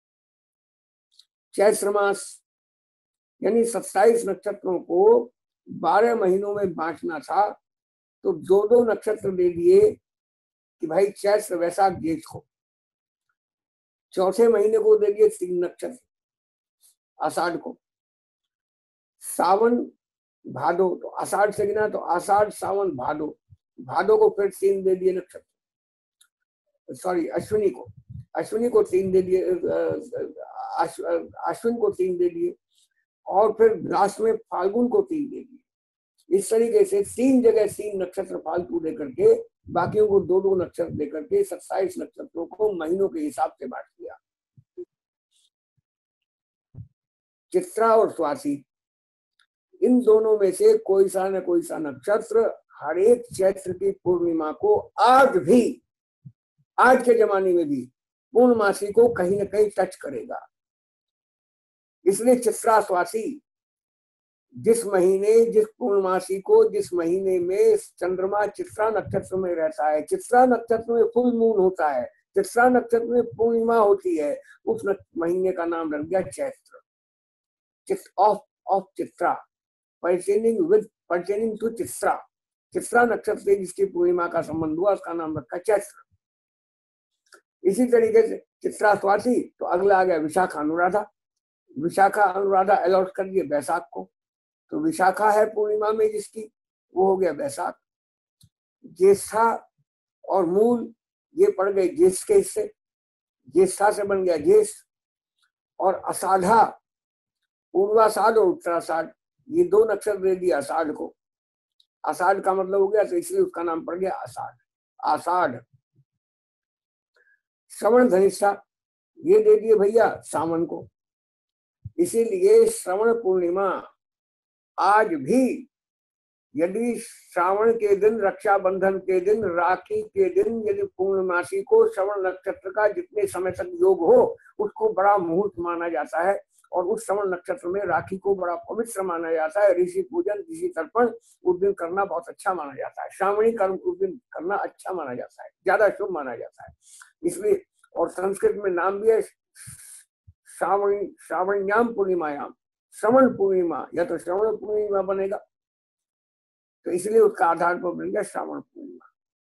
चैत्र मास यानी 27 नक्षत्रों को 12 महीनों में बांटना था, तो 2-2 नक्षत्र दे दिए कि भाई चैत्र, वैशाख, जेठ को। चौथे महीने को दे दिए 3 नक्षत्र, आषाढ़ को, सावन, भादो, तो आषाढ़ से गिना तो आषाढ़, सावन, भादो, भादो को फिर 3 दे दिए नक्षत्र, सॉरी अश्विनी को, अश्विनी को 3 दे दिए, अश्विन को 3 दे दिए, और फिर लास्ट में फाल्गुन को 3 दे दिए। इस तरीके से 3 जगह 3 नक्षत्र फालतू दे करके बाकियों को 2-2 नक्षत्र दे करके 27 नक्षत्रों को महीनों के हिसाब से बांट दिया। चित्रा और स्वाति, इन दोनों में से कोई सा न कोई सा नक्षत्र हर एक चैत्र की पूर्णिमा को आज भी, आज के जमाने में भी पूर्णमासी को कहीं न कहीं टच करेगा। इसलिए चित्रा स्वाति, जिस महीने, जिस पूर्णमासी को, जिस महीने में चंद्रमा चित्रा नक्षत्र में रहता है, चित्रा नक्षत्र में फुल मून होता है, चित्रा नक्षत्र में पूर्णिमा होती है, उस महीने का नाम रख दिया Chaitra, of Chitra, pertaining to Chitra. Chitra नक्षत्र से जिसकी पूर्णिमा का संबंध हुआ उसका नाम रखा चैत्र। इसी तरीके से चित्रा स्वाति, तो अगला आ गया विशाखा अनुराधा। विशाखा अनुराधा अलॉट कर दिए बैसाख को, तो विशाखा है पूर्णिमा में जिसकी, वो हो गया बैसाख। ज्येष्ठा और मूल ये पड़ गए ज्येष्ठ के हिस्से, ज्येष्ठा से बन गया ज्येष्ठ। और अषाढ़ा, पूर्वाषाढ़ और उत्तराषाढ़, ये 2 नक्षत्र दे दिया आषाढ़ को। आषाढ़ का मतलब हो गया, तो इसलिए उसका नाम पड़ गया आषाढ़, आषाढ़। श्रवण धनिष्ठा ये दे दिए भैया सावन को, इसीलिए श्रवण पूर्णिमा आज भी, यदि श्रावण के दिन, रक्षाबंधन के दिन, राखी के दिन यदि पूर्णमासी को श्रवण नक्षत्र का जितने समय तक योग हो उसको बड़ा मुहूर्त माना जाता है। और उस श्रवण नक्षत्र में राखी को बड़ा पवित्र माना जाता है। ऋषि पूजन, ऋषि तर्पण उस दिन करना बहुत अच्छा माना जाता है। श्रावणी कर्म उस दिन करना अच्छा माना जाता है, ज्यादा शुभ माना जाता है। इसलिए, और संस्कृत में नाम भी है श्रावण्याम पूर्णिमायाम, श्रवण पूर्णिमा, या तो श्रवण पूर्णिमा बनेगा, तो इसलिए उसका आधार पर बन गया श्रावण पूर्णिमा।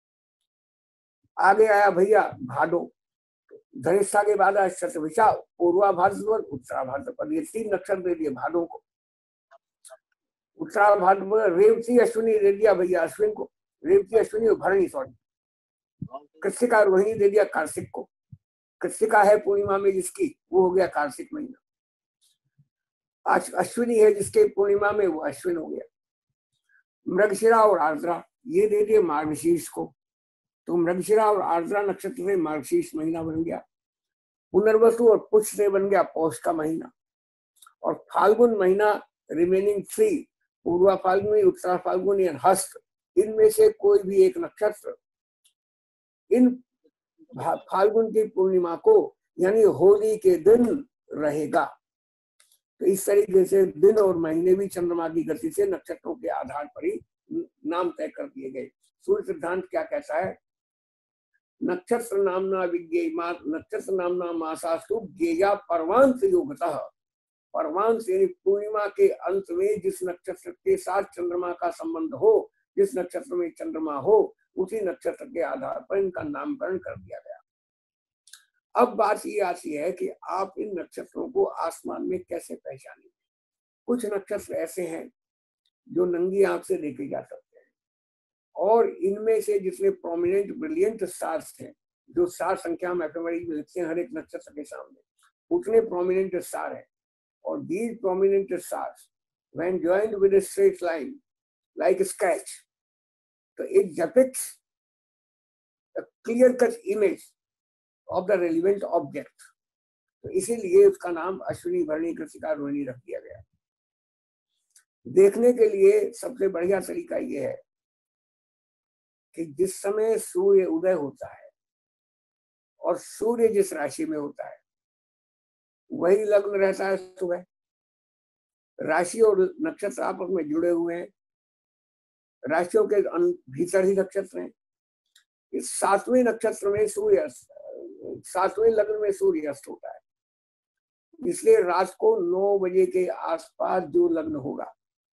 आगे आया भैया भादो, धनिष्ठा के बाद आया शतभिषा, पूर्वा भाद्रपद, उत्तरा भाद्रपद, ये 3 नक्षत्र दे दिए भादो को। उत्तरा भाद्रपद, रेवती अश्विनी दे दिया भैया अश्विन को, रेवती अश्विनी और भरणी, सॉरी, कृत्तिका रोहिणी दे दिया कार्तिक को। कृत्तिका है पूर्णिमा में जिसकी, वो हो गया कार्तिक महीना। आज अश्विनी है जिसके पूर्णिमा में, वो अश्विन हो गया। मृगशिरा और आर्द्रा ये दे दिए मार्गशीर्ष को, तो मृगशिरा और आर्द्रा नक्षत्र में मार्गशीर्ष महीना बन गया। पुनर्वसु और पुष्य से बन गया पौष का महीना। और फाल्गुन महीना रिमेनिंग 3, पूर्वा फाल्गुनी, उत्तरा फाल्गुनी और हस्त, इनमें से कोई भी एक नक्षत्र इन फाल्गुन की पूर्णिमा को यानी होली के दिन रहेगा। तो इस तरीके से दिन और महीने भी चंद्रमा की गति से नक्षत्रों के आधार पर ही नाम तय कर दिए गए। सूर्य सिद्धांत क्या कहता है? नक्षत्र नामना विज्ञेय, नक्षत्र नामना मासास्तु ज्ञेया पर्वांश योगतः। पर्वांश यानी पूर्णिमा के अंत में जिस नक्षत्र के साथ चंद्रमा का संबंध हो, जिस नक्षत्र में चंद्रमा हो, उसी नक्षत्र के आधार पर इनका नामकरण कर दिया गया। अब बात ये आती है कि आप इन नक्षत्रों को आसमान में कैसे पहचानेंगे। कुछ नक्षत्र ऐसे हैं जो नंगी आंख से देखे जा सकते हैं, और इनमें से जिसमें प्रोमिनेंट ब्रिलियंट स्टार्स हैं, जो स्टार संख्या मैथमेटिक्स में लिखते हैं हर एक नक्षत्र के सामने, उतने प्रोमिनेंट स्टार हैं। और these prominent stars when joined with a straight line like a sketch, so it depicts a clear cut image of the relevant object. तो इसीलिए उसका नाम अश्विनी, भरणी, कृत्तिका, रोहिणी रख दिया गया। देखने के लिए सबसे बढ़िया तरीका ये है कि जिस समय सूर्य उदय होता है और सूर्य जिस राशि में होता है वही लग्न रहता है सुबह। राशि और नक्षत्र आपस में जुड़े हुए हैं, राशियों के भीतर ही नक्षत्र हैं। इस 7वें नक्षत्र में सूर्य, 7वें लग्न में सूर्य अस्त होता है, इसलिए रात को 9 बजे के आसपास जो लग्न होगा,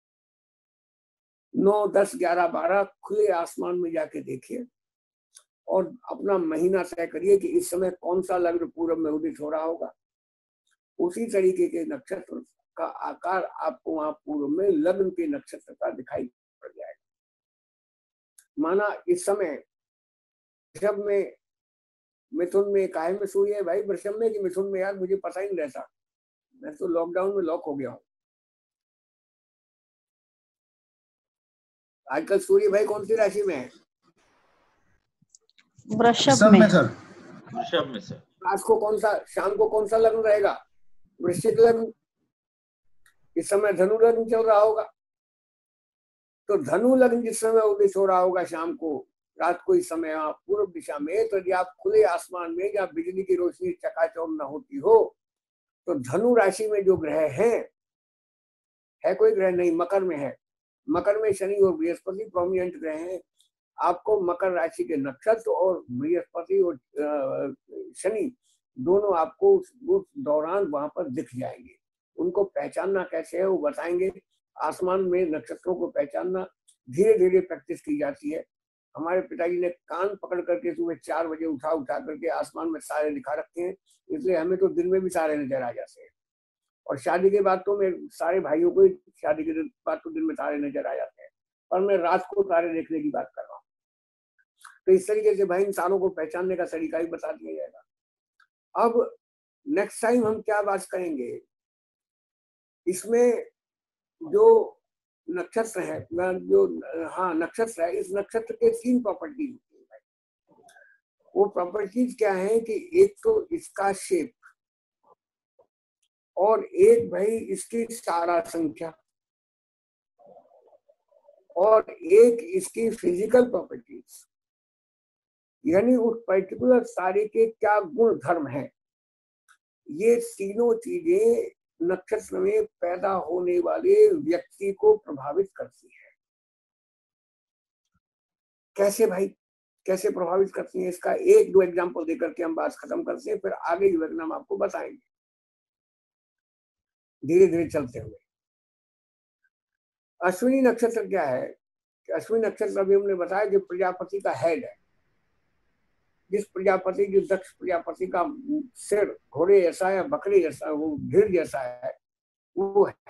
9, 10, 11, 12 खुले आसमान में जाके देखिए और अपना महीना तय करिए कि इस समय कौन सा लग्न पूरब में उदित हो रहा होगा। उसी तरीके के नक्षत्र का आकार आपको वहां पूर्व में लग्न के नक्षत्र का दिखाई पड़ जाएगा। माना इस समय ऋषभ में मिथुन में काहे में सूर्य है भाई, वृषभ में कि मिथुन में? यार मुझे पता ही नहीं रहता, मैं तो लॉकडाउन में लॉक हो गया हूँ। आजकल सूर्य भाई कौन सी राशि में है? वृषभ में सर। वृषभ में सर। आज को कौन सा, शाम को कौन सा लग्न रहेगा? वृश्चिक लग्न। इस समय धनु लग्न चल रहा होगा, तो धनु लग्न जिस समय उदित हो रहा होगा शाम को, रात को इस समय आप पूर्व दिशा में, तो यदि आप खुले आसमान में जहाँ बिजली की रोशनी चकाचौंध न होती हो, तो धनु राशि में जो ग्रह है कोई ग्रह नहीं, मकर में है। मकर में शनि और बृहस्पति प्रोमिनेंट ग्रह हैं। आपको मकर राशि के नक्षत्र और बृहस्पति और शनि दोनों आपको उस दौरान वहां पर दिख जाएंगे। उनको पहचानना कैसे है वो बताएंगे। आसमान में नक्षत्रों को पहचानना धीरे धीरे प्रैक्टिस की जाती है। हमारे पिताजी ने कान पकड़ करके सुबह 4 बजे उठा करके आसमान में तारे दिखा रखे हैं, इसलिए हमें तो दिन में भी तारे नजर आ जाते हैं। और शादी के बाद तो मैं सारे भाइयों को शादी के बाद तो दिन में तारे नजर आ जाते हैं, पर मैं रात को तारे देखने की बात कर रहा हूँ। तो इस तरीके से भाई इंसानों को पहचानने का तरीका ही बता दिया जाएगा। अब नेक्स्ट टाइम हम क्या बात करेंगे, इसमें जो नक्षत्र है, जो नक्षत्र है, इस नक्षत्र के 3 प्रॉपर्टीज होती है भाई। वो प्रॉपर्टीज क्या है कि एक तो इसका शेप, और एक भाई इसकी तारा संख्या, और एक इसकी फिजिकल प्रॉपर्टीज, यानी उस पर्टिकुलर तारे के क्या गुण धर्म है। ये तीनों चीजें नक्षत्र में पैदा होने वाले व्यक्ति को प्रभावित करती है। कैसे भाई, कैसे प्रभावित करती हैं, इसका 1-2 एग्जांपल देकर के हम बात खत्म करते हैं, फिर आगे की विवरण हम आपको बताएंगे धीरे धीरे चलते हुए। अश्विनी नक्षत्र क्या है कि अश्विनी नक्षत्र अभी हमने बताया कि प्रजापति का हेड है। जिस प्रजापति, जो दक्ष प्रजापति का सिर घोड़े जैसा है, बकरे जैसा, वो गिर जैसा है, वो है।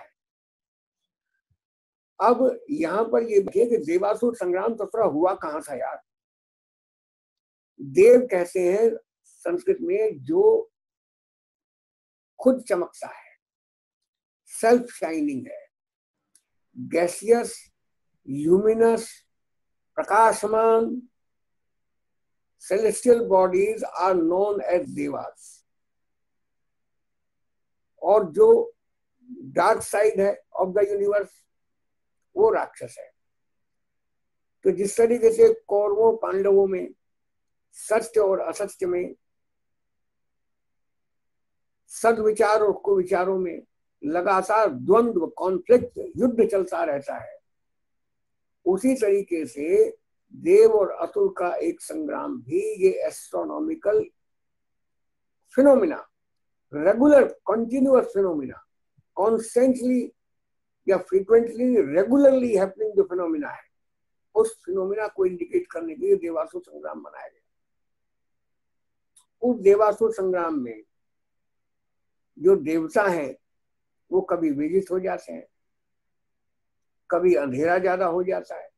अब यहाँ पर ये देखिए कि देवासुर संग्राम तथा हुआ कहाँ था यार। देव कहते हैं संस्कृत में जो खुद चमकता है, सेल्फ शाइनिंग है, गैसियस, ल्यूमिनस, प्रकाशमान celestial bodies are known as devas। और जो डार्क साइड है ऑफ द यूनिवर्स वो राक्षस है। तो जिस तरीके से कौरवों पांडवों में, सत्य और असत्य में, सद्विचार और कुविचारों में लगातार द्वंद्व, कॉन्फ्लिक्ट, युद्ध चलता रहता है, उसी तरीके से देव और असुर का एक संग्राम भी ये astronomical phenomena, regular continuous phenomena, constantly या फ्रीक्वेंटली रेगुलरली हैपनिंग जो फिनोमिना है, उस फिनोमिना को इंडिकेट करने के लिए देवासुर संग्राम बनाया गया। उस देवासुर संग्राम में जो देवता हैं वो कभी विजित हो जाते हैं, कभी अंधेरा ज्यादा हो जाता है,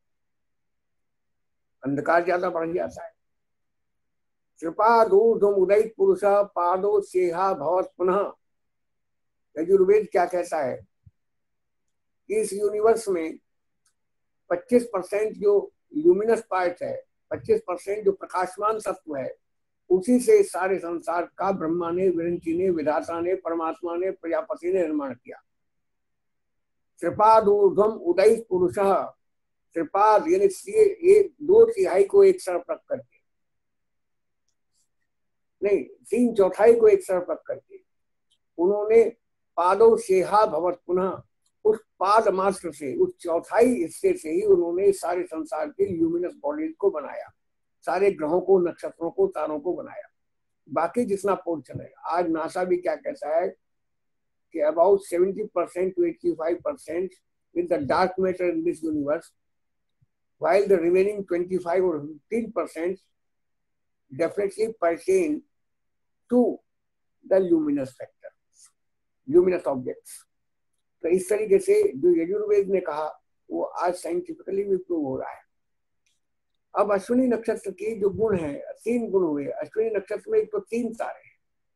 अंधकार ज्यादा बढ़ जाता है। कृपादूर्ध्वम् उदयित पुरुषः पादो सेहा भवत् पुनः। यजुर्वेद क्या कहता है, इस यूनिवर्स में 25% जो ल्यूमिनस पार्ट है, 25% जो प्रकाशमान तत्व है, उसी से सारे संसार का ब्रह्मा ने, विरंची ने, विधाता ने, परमात्मा ने, प्रजापति ने निर्माण किया। कृपादूर्ध्वम् उदयित पुरुषः, त्रिपाद यानी 2/3 को एक तरफ रख करके, नहीं 3/4 को एक तरफ रख करके उन्होंने पादों सेहा भवत् पुनः, उस पाद मात्र से, उस 1/4 हिस्से से ही उन्होंने सारे संसार के ल्यूमिनस बॉडीज को बनाया, सारे ग्रहों को, नक्षत्रों को, तारों को बनाया। बाकी जितना पोर्शन है, आज नासा भी क्या कहता है कि about 70% to 85% with the dark matter in this universe, while the remaining 25 or 15% definitely pertain to the luminous factor, luminous objects। तो इस तरीके से जो यजुर्वेद ने कहा वो आज साइंटिफिकली भी प्रूव हो रहा है। अब अश्विनी नक्षत्र के जो गुण है, 3 गुण हुए अश्विनी नक्षत्र में। एक तो 3 तारे हैं।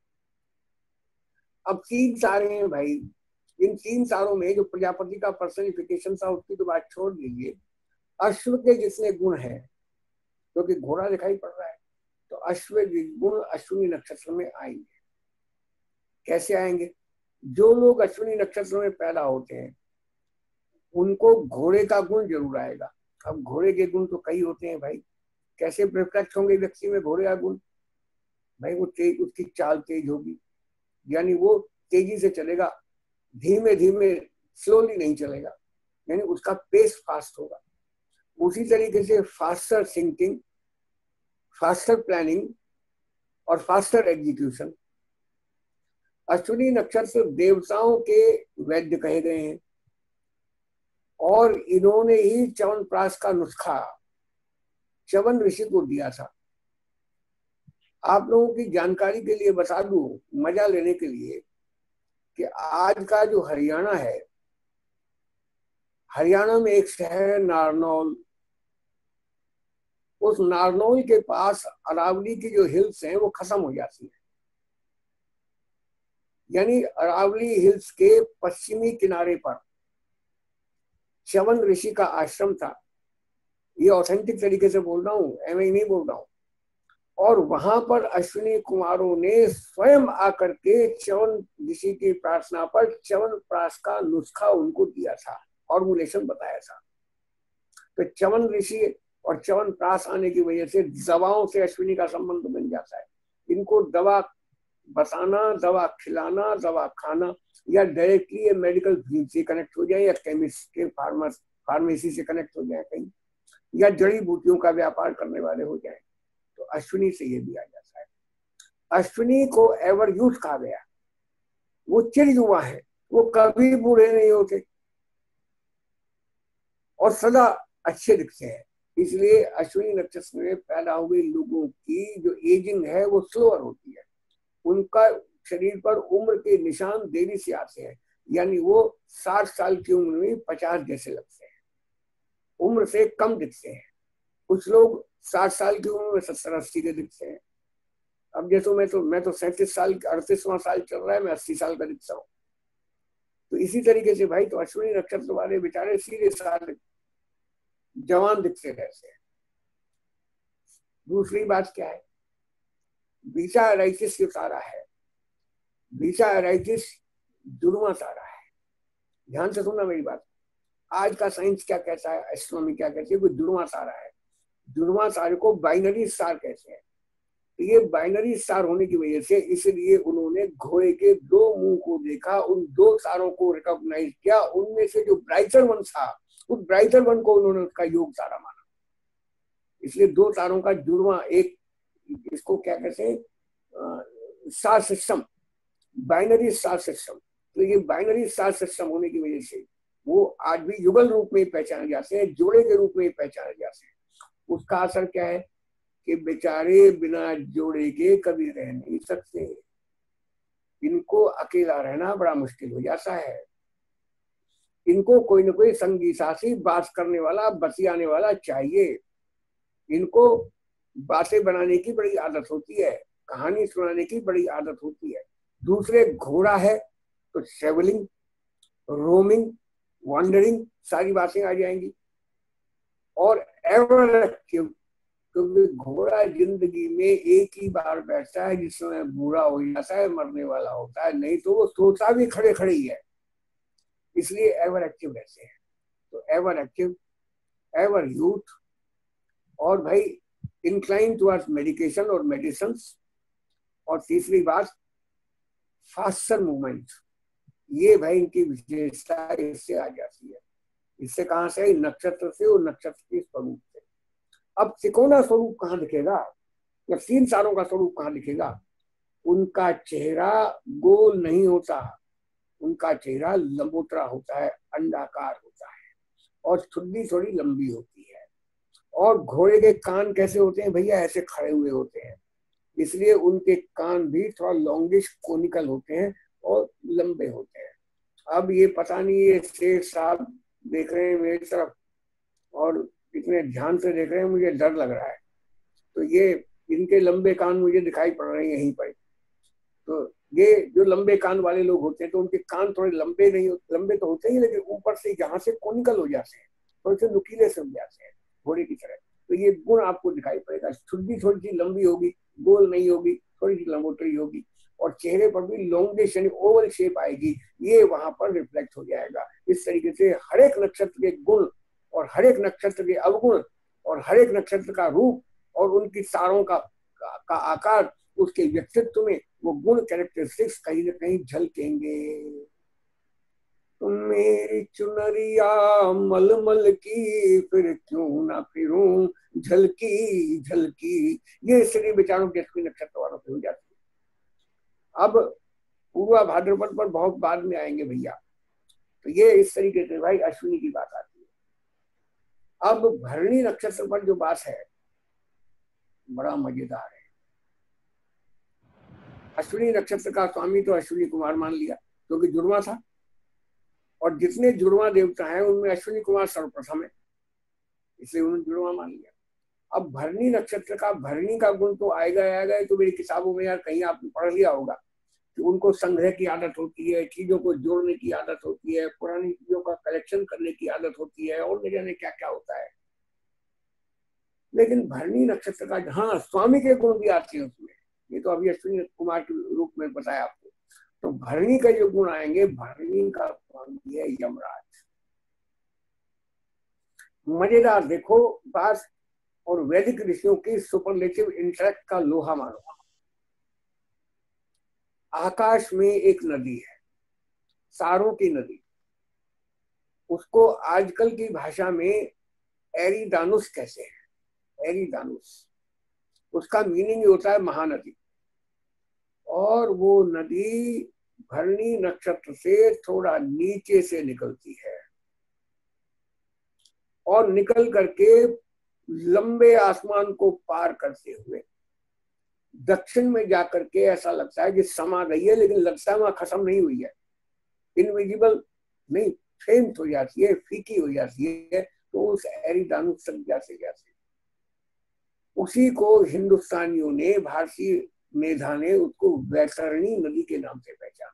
अब 3 तारे हैं भाई, इन 3 तारों में जो प्रजापति का पर्सनिफिकेशन था उसकी तो बात छोड़ दीजिए, अश्व के जितने गुण है, क्योंकि तो घोड़ा दिखाई पड़ रहा है, तो अश्व गुण अश्विनी नक्षत्र में आएंगे। कैसे आएंगे? जो लोग अश्विनी नक्षत्र में पैदा होते हैं उनको घोड़े का गुण जरूर आएगा। अब घोड़े के गुण तो कई होते हैं भाई, कैसे प्रत्यक्ष होंगे व्यक्ति में घोड़े का गुण? भाई वो तेज, उसकी चाल तेज होगी, यानी वो तेजी से चलेगा, धीमे धीमे स्लोली नहीं चलेगा, यानी उसका पेस फास्ट होगा। उसी तरीके से फास्टर थिंकिंग, फास्टर प्लानिंग और फास्टर एग्जीक्यूशन। अश्विनी नक्षत्र देवताओं के वैद्य कहे गए हैं और इन्होंने ही च्यवनप्राश का नुस्खा च्यवन ऋषि को दिया था। आप लोगों की जानकारी के लिए बता दूं, मजा लेने के लिए, कि आज का जो हरियाणा है, हरियाणा में एक शहर है नारनौल। उस नारनौल के पास अरावली की जो हिल्स हैं वो खत्म हो जाती है, यानी अरावली हिल्स के पश्चिमी किनारे पर च्यवन ऋषि का आश्रम था। ये ऑथेंटिक तरीके से बोल रहा हूँ, एवं नहीं बोल रहा हूँ। और वहां पर अश्विनी कुमारों ने स्वयं आकर के च्यवन ऋषि की प्रार्थना पर च्यवनप्राश का नुस्खा उनको दिया था, फॉर्मुलेशन बताया था। तो च्यवन ऋषि और च्यवनप्राश आने की वजह से दवाओं से अश्विनी का संबंध बन जाता है। इनको दवा बताना, दवा खिलाना, दवा खाना, या डायरेक्टली ये मेडिकल फील्ड से कनेक्ट हो जाए, या केमिस्ट के फार्मेसी से कनेक्ट हो जाए कहीं, या जड़ी बूटियों का व्यापार करने वाले हो जाए, तो अश्विनी से ये भी आ जाता है। अश्विनी को एवर यूथ कहा गया। वो चिर युवा है, वो कभी बूढ़े नहीं होते और सदा अच्छे दिखते हैं। इसलिए अश्विनी नक्षत्र में पैदा हुए लोगों की जो एजिंग है वो स्लोअर होती है। उनका शरीर पर उम्र के निशान देरी से आते हैं, यानी वो 60 साल की उम्र में 50 जैसे लगते हैं, उम्र से कम दिखते हैं। कुछ लोग 60 साल की उम्र में 70-80 के दिखते हैं। अब जैसे मैं तो 37 साल, 38वां साल चल रहा है, मैं 80 साल का दिखता हूँ। तो इसी तरीके से भाई, तो अश्विनी नक्षत्र वाले बेचारे सीधे साल जवान दिखते रहते हैं। दूसरी बात क्या है? बीटा एराइटिस जो तारा है, बीटा एराइटिस जुड़वा तारा है। ध्यान से सुनना मेरी बात। आज का साइंस क्या कहता है, एस्ट्रोनॉमी क्या कहती है, वो जुड़वा तारा है। जुड़वा तारे को बाइनरी स्टार कहते हैं। तो ये बाइनरी स्टार होने की वजह से इसलिए उन्होंने घोड़े के 2 मुंह को देखा, उन 2 तारों को रिकॉग्नाइज किया। उनमें से जो ब्राइटर वन था, उस ब्राइटर वन को उन्होंने उसका योग तारा माना। इसलिए 2 तारों का जुड़वा, एक इसको क्या कहते हैं, star system, binary star system. तो ये बाइनरी स्टार सिस्टम होने की वजह से वो आज भी युगल रूप में पहचाने जाते हैं, जोड़े के रूप में पहचाने जाते हैं। उसका असर क्या है कि बेचारे बिना जोड़े के कभी रह नहीं सकते। इनको अकेला रहना बड़ा मुश्किल हो जाता है। इनको कोई ना कोई संगी साथी, बात करने वाला, बतियाने वाला चाहिए। इनको बातें बनाने की बड़ी आदत होती है, कहानी सुनाने की बड़ी आदत होती है। दूसरे घोड़ा है तो ट्रेवलिंग, रोमिंग, वॉन्डरिंग, सारी बातें आ जाएंगी। और एवर एक्टिव, क्योंकि घोड़ा जिंदगी में एक ही बार बैठता है जिसमें बूढ़ा हो जाता है, मरने वाला होता है, नहीं तो वो सोता भी खड़े खड़े ही है। इसलिए एवर एक्टिव रहते हैं। तो एवर एक्टिव, एवर यूथ, और भाई इंक्लाइन टुवर्ड्स मेडिकेशन और मेडिसिन। और तीसरी बात, फास्टर मूवमेंट। ये भाई इनकी विशेषता इससे आ जाती है। इससे कहां से? नक्षत्र से और नक्षत्र के स्वरूप से। अब त्रिकोणा स्वरूप कहाँ दिखेगा, या 3 तारों का स्वरूप कहाँ दिखेगा? उनका चेहरा गोल नहीं होता, उनका चेहरा लंबोतरा होता है, अंडाकार होता है, और ठुड्डी थोड़ी लंबी होती है। और घोड़े के कान कैसे होते हैं भैया? ऐसे खड़े हुए होते हैं। इसलिए उनके कान भी थोड़ा लॉन्गिश कोनिकल होते हैं और लंबे होते हैं। अब ये पता नहीं, ये शेर साहब देख रहे हैं मेरी तरफ और इतने ध्यान से देख रहे हैं, मुझे डर लग रहा है। तो ये इनके लंबे कान मुझे दिखाई पड़ रहे हैं यहीं पर। तो ये जो लंबे कान वाले लोग होते हैं तो उनके कान थोड़े लंबे नहीं होते, लंबे तो होते ही लेकिन ऊपर से यहाँ से कोनिकल हो जाते हैं, थोड़े से नुकीले से हो जाते हैं घोड़े की तरह। तो ये गुण आपको दिखाई पड़ेगा। ठुड्डी थोड़ी सी लंबी होगी, गोल नहीं होगी, थोड़ी सी लंबोतरी होगी, और चेहरे पर भी लॉन्गिश यानी ओवल शेप आएगी, ये वहां पर रिफ्लेक्ट हो जाएगा। इस तरीके से हर एक नक्षत्र के गुण और हर एक नक्षत्र के अवगुण और हर एक नक्षत्र का रूप और उनकी तारों का आकार, उसके व्यक्तित्व में वो गुण कैरेक्टरिस्टिक्स कहीं ना कहीं झलकेंगे। तुम मेरी चुनरिया मलमल की, फिर क्यों ना फिरूं झलकी झलकी, ये स्त्री विचारों के अश्विनी नक्षत्र वालों पे हो जाती है। अब पूर्वा भाद्रपद पर बहुत बाद में आएंगे भैया। तो ये इस तरीके से भाई अश्विनी की बात आती है। अब भरणी नक्षत्र पर जो बात है बड़ा मजेदार है। अश्विनी नक्षत्र का स्वामी तो अश्विनी कुमार मान लिया क्योंकि जुड़वा था, और जितने जुड़वा देवता हैं उनमें अश्विनी कुमार सर्वप्रथम है, इसलिए उन्होंने जुड़वा मान लिया। अब भरणी नक्षत्र का भरणी का गुण तो आएगा आएगा, तो मेरी किताबों में यार कहीं आपने पढ़ लिया होगा कि उनको संग्रह की आदत होती है, चीजों को जोड़ने की आदत होती है, पुरानी चीजों का कलेक्शन करने की आदत होती है, और न जाने क्या क्या होता है। लेकिन भरणी नक्षत्र का हाँ स्वामी के गुण भी आते हैं उसमें, ये तो अभी अश्विनी कुमार के रूप में बताया आपको। तो भरणी का जो गुण आएंगे, भरणी का स्वामी है यमराज। मजेदार देखो बात, और वैदिक ऋषियों की सुपरलेटिव इंटेलेक्ट का लोहा मानो। आकाश में एक नदी है, सारों की नदी, उसको आजकल की भाषा में एरिदानुस कहते हैं। एरिदानुस, उसका मीनिंग होता है महानदी। और वो नदी भरणी नक्षत्र से थोड़ा नीचे से निकलती है और निकल करके लंबे आसमान को पार करते हुए दक्षिण में जाकर के ऐसा लगता है कि समा गई है, लेकिन लगता है वहां खत्म नहीं हुई है, इनविजिबल नहीं, फेंट हो जाती है, फीकी हो जाती है। तो उस एरिदानुस तक जाते जाते उसी को हिंदुस्तानियों ने, भारतीय मेधा ने उसको वैतरणी नदी के नाम से पहचाना।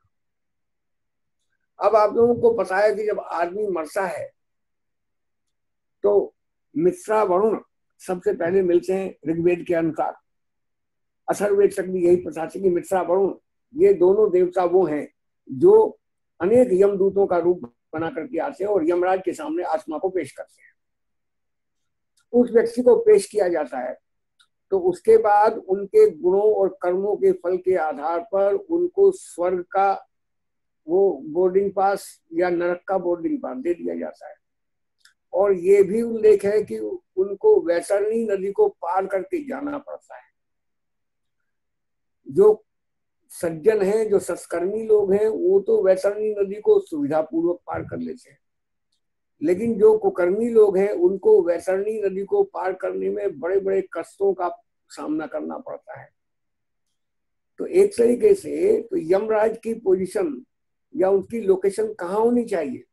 अब आप लोगों को पता है कि जब आदमी मरता है तो मिश्रा वरुण सबसे पहले मिलते हैं ऋग्वेद के अनुसार। अथर्ववेद तक भी यही प्रथा थी कि मिश्रा वरुण ये दोनों देवता वो हैं जो अनेक यमदूतों का रूप बना करके आते हैं और यमराज के सामने आत्मा को पेश करते हैं। उस व्यक्ति को पेश किया जाता है तो उसके बाद उनके गुणों और कर्मों के फल के आधार पर उनको स्वर्ग का वो बोर्डिंग पास या नरक का बोर्डिंग पास दे दिया जाता है। और ये भी उल्लेख है कि उनको वैतरणी नदी को पार करके जाना पड़ता है। जो सज्जन हैं, जो सत्कर्मी लोग हैं, वो तो वैतरणी नदी को सुविधा पूर्वक पार कर लेते हैं, लेकिन जो कुकर्मी लोग हैं उनको वैतरणी नदी को पार करने में बड़े बड़े कष्टों का सामना करना पड़ता है। तो एक तरीके से तो यमराज की पोजीशन या उनकी लोकेशन कहाँ होनी चाहिए?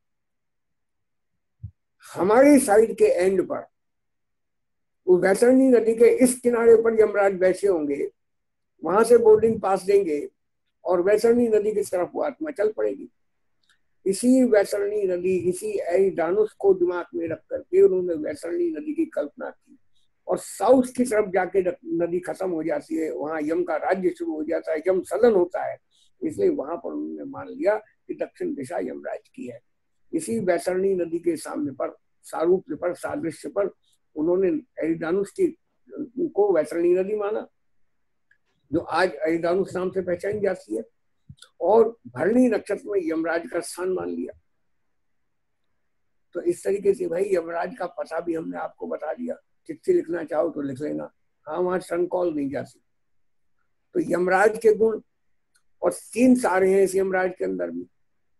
हमारी साइड के एंड पर, उस वैतरणी नदी के इस किनारे पर यमराज बैठे होंगे, वहां से बोर्डिंग पास देंगे और वैतरणी नदी की तरफ वो आत्मा चल पड़ेगी। इसी वैतरणी नदी, इसी एरिदानुस को दिमाग में रख करके उन्होंने वैतरणी नदी की कल्पना की। और साउथ की तरफ जाके नदी खत्म हो जाती है, वहां यम का राज्य शुरू हो जाता है, यम सदन होता है, इसलिए वहां पर उन्होंने मान लिया कि दक्षिण दिशा यमराज की है। इसी वैतरणी नदी के सामने पर, सारूप्य पर, सादृश्य पर उन्होंने एरिदानुस की को वैतरणी नदी माना, जो आज एरिदानुस नाम से पहचानी जाती है, और भरणी नक्षत्र में यमराज का स्थान मान लिया। तो इस तरीके से भाई यमराज का पता भी हमने आपको बता दिया। चिट्ठी लिखना चाहो तो लिख लेना, हाँ वहां सन कॉल नहीं जाती। तो यमराज के गुण, और 3 तारे हैं इस यमराज के अंदर भी।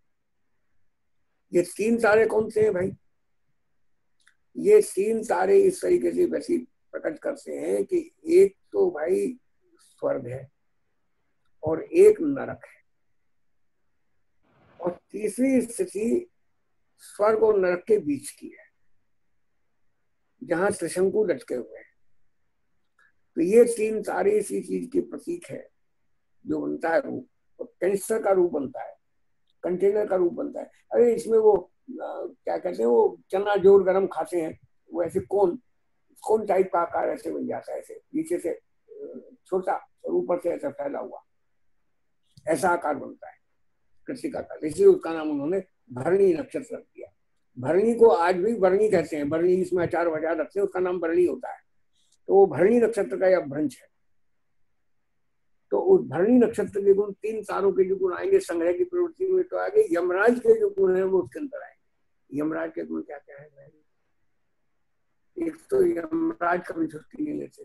ये 3 तारे कौन से हैं भाई? ये 3 तारे इस तरीके से वैसे प्रकट करते हैं कि एक तो भाई स्वर्ग है और एक नरक है, और तीसरी स्थिति स्वर्ग और नरक के बीच की है। जहां त्रिशंकु लटके हुए हैं। तो ये तीन सारी इसी चीज की प्रतीक है जो बनता है रूप। तो कैंसर का रूप बनता है, कंटेनर का रूप बनता है। अरे इसमें वो क्या कहते हैं, वो चना जोर गरम खाते हैं, वो ऐसे कोन कोन टाइप का आकार ऐसे बन जाता है, ऐसे नीचे से छोटा और ऊपर से ऐसा फैला हुआ, ऐसा आकार बनता है कृतिका का। इसलिए उसका नाम उन्होंने भरणी नक्षत्र रख दिया। भरणी को आज भी भरणी कहते हैं, भरणी इसमें अचार वचार रखते हैं, उसका नाम भरणी होता है। तो वो भरणी नक्षत्र का यह भ्रंश है। तो उस भरणी नक्षत्र के गुण, तीन तारों के जो गुण आएंगे संग्रह की प्रवृत्ति में, तो आगे यमराज के जो गुण है वो उसके अंदर आएंगे। यमराज के गुण क्या क्या है? एक तो यमराज कभी छुट्टी नहीं लेते,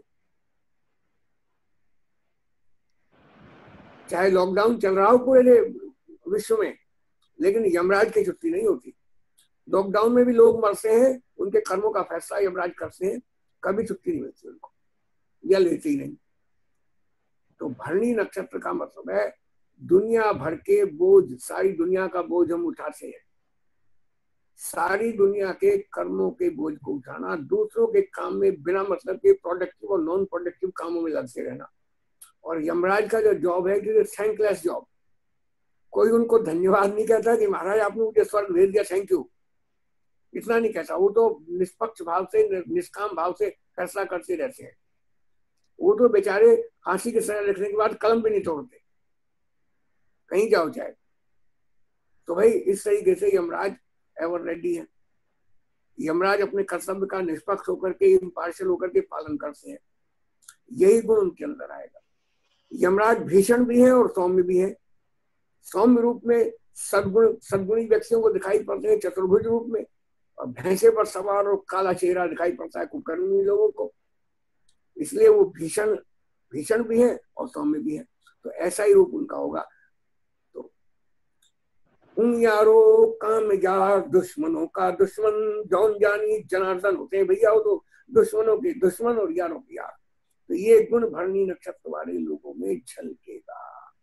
चाहे लॉकडाउन चल रहा हो पूरे विश्व में, लेकिन यमराज की छुट्टी नहीं होती। लॉकडाउन में भी लोग मरते हैं, उनके कर्मों का फैसला यमराज करते हैं, कभी छुट्टी नहीं मिलती उनको, या लेती ही नहीं। तो भरणी नक्षत्र का मतलब है दुनिया भर के बोझ, सारी दुनिया का बोझ हम उठाते हैं, सारी दुनिया के कर्मों के बोझ को उठाना, दूसरों के काम में बिना मतलब के प्रोडक्टिव और नॉन प्रोडक्टिव कामों में लगते रहना। और यमराज का जो जॉब है कि थैंकलेस जॉब, कोई उनको धन्यवाद नहीं कहता कि महाराज आपने मुझे स्वर्ग भेज दिया, थैंक यू, इतना नहीं कहता। वो तो निष्पक्ष भाव से, निष्काम भाव से फैसला करते रहते हैं। वो तो बेचारे फांसी की सजा लिखने के बाद कलम भी नहीं तोड़ते, कहीं जाओ चाहे। तो भाई इस तरीके से यमराज एवर रेडी है। यमराज अपने कर्तव्य का निष्पक्ष होकर के, इम्पार्शियल होकर के पालन करते हैं, यही गुण उनके अंदर आएगा। यमराज भीषण भी है और सौम्य भी है। सौम्य रूप में सद्गुणी व्यक्तियों को दिखाई पड़ते हैं चतुर्भुज रूप में, और भैंसे पर सवार और काला चेहरा दिखाई पड़ता है कुकर्मी लोगों को, इसलिए वो भीषण भी है और सौम्य भी है। तो ऐसा ही रूप उनका होगा। तो उन यारो काम यार दुश्मनों का दुश्मन, जौन जानी जनार्दन होते हैं भैया, वो तो दुश्मनों के दुश्मन और यारों के यार। तो ये गुण भरणी नक्षत्र वाले लोगों में झलकेगा।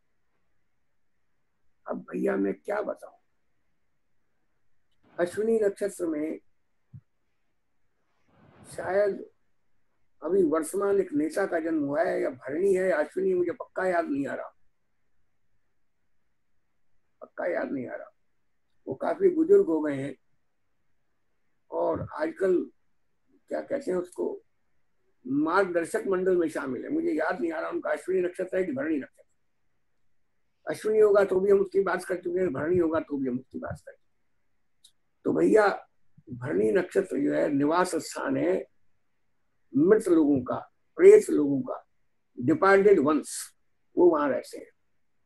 अब भैया मैं क्या बताऊं, अश्विनी नक्षत्र में शायद अभी वर्तमान एक नेता का जन्म हुआ है, या भरणी है अश्विनी, मुझे पक्का याद नहीं आ रहा, पक्का याद नहीं आ रहा। वो काफी बुजुर्ग हो गए हैं और आजकल क्या कहते हैं उसको, मार्गदर्शक मंडल में शामिल है। मुझे याद नहीं आ रहा उनका अश्विनी नक्षत्र है कि भरणी नक्षत्र। अश्विनी होगा तो भी हम उसकी बात कर चुके हैं, भरणी होगा तो भी हम उसकी बात कर चुके हैं। तो भैया भरणी नक्षत्र जो है निवास स्थान है मृत लोगों का, प्रेत लोगों का, डिपार्टेड वंस, वो वहां रहते हैं।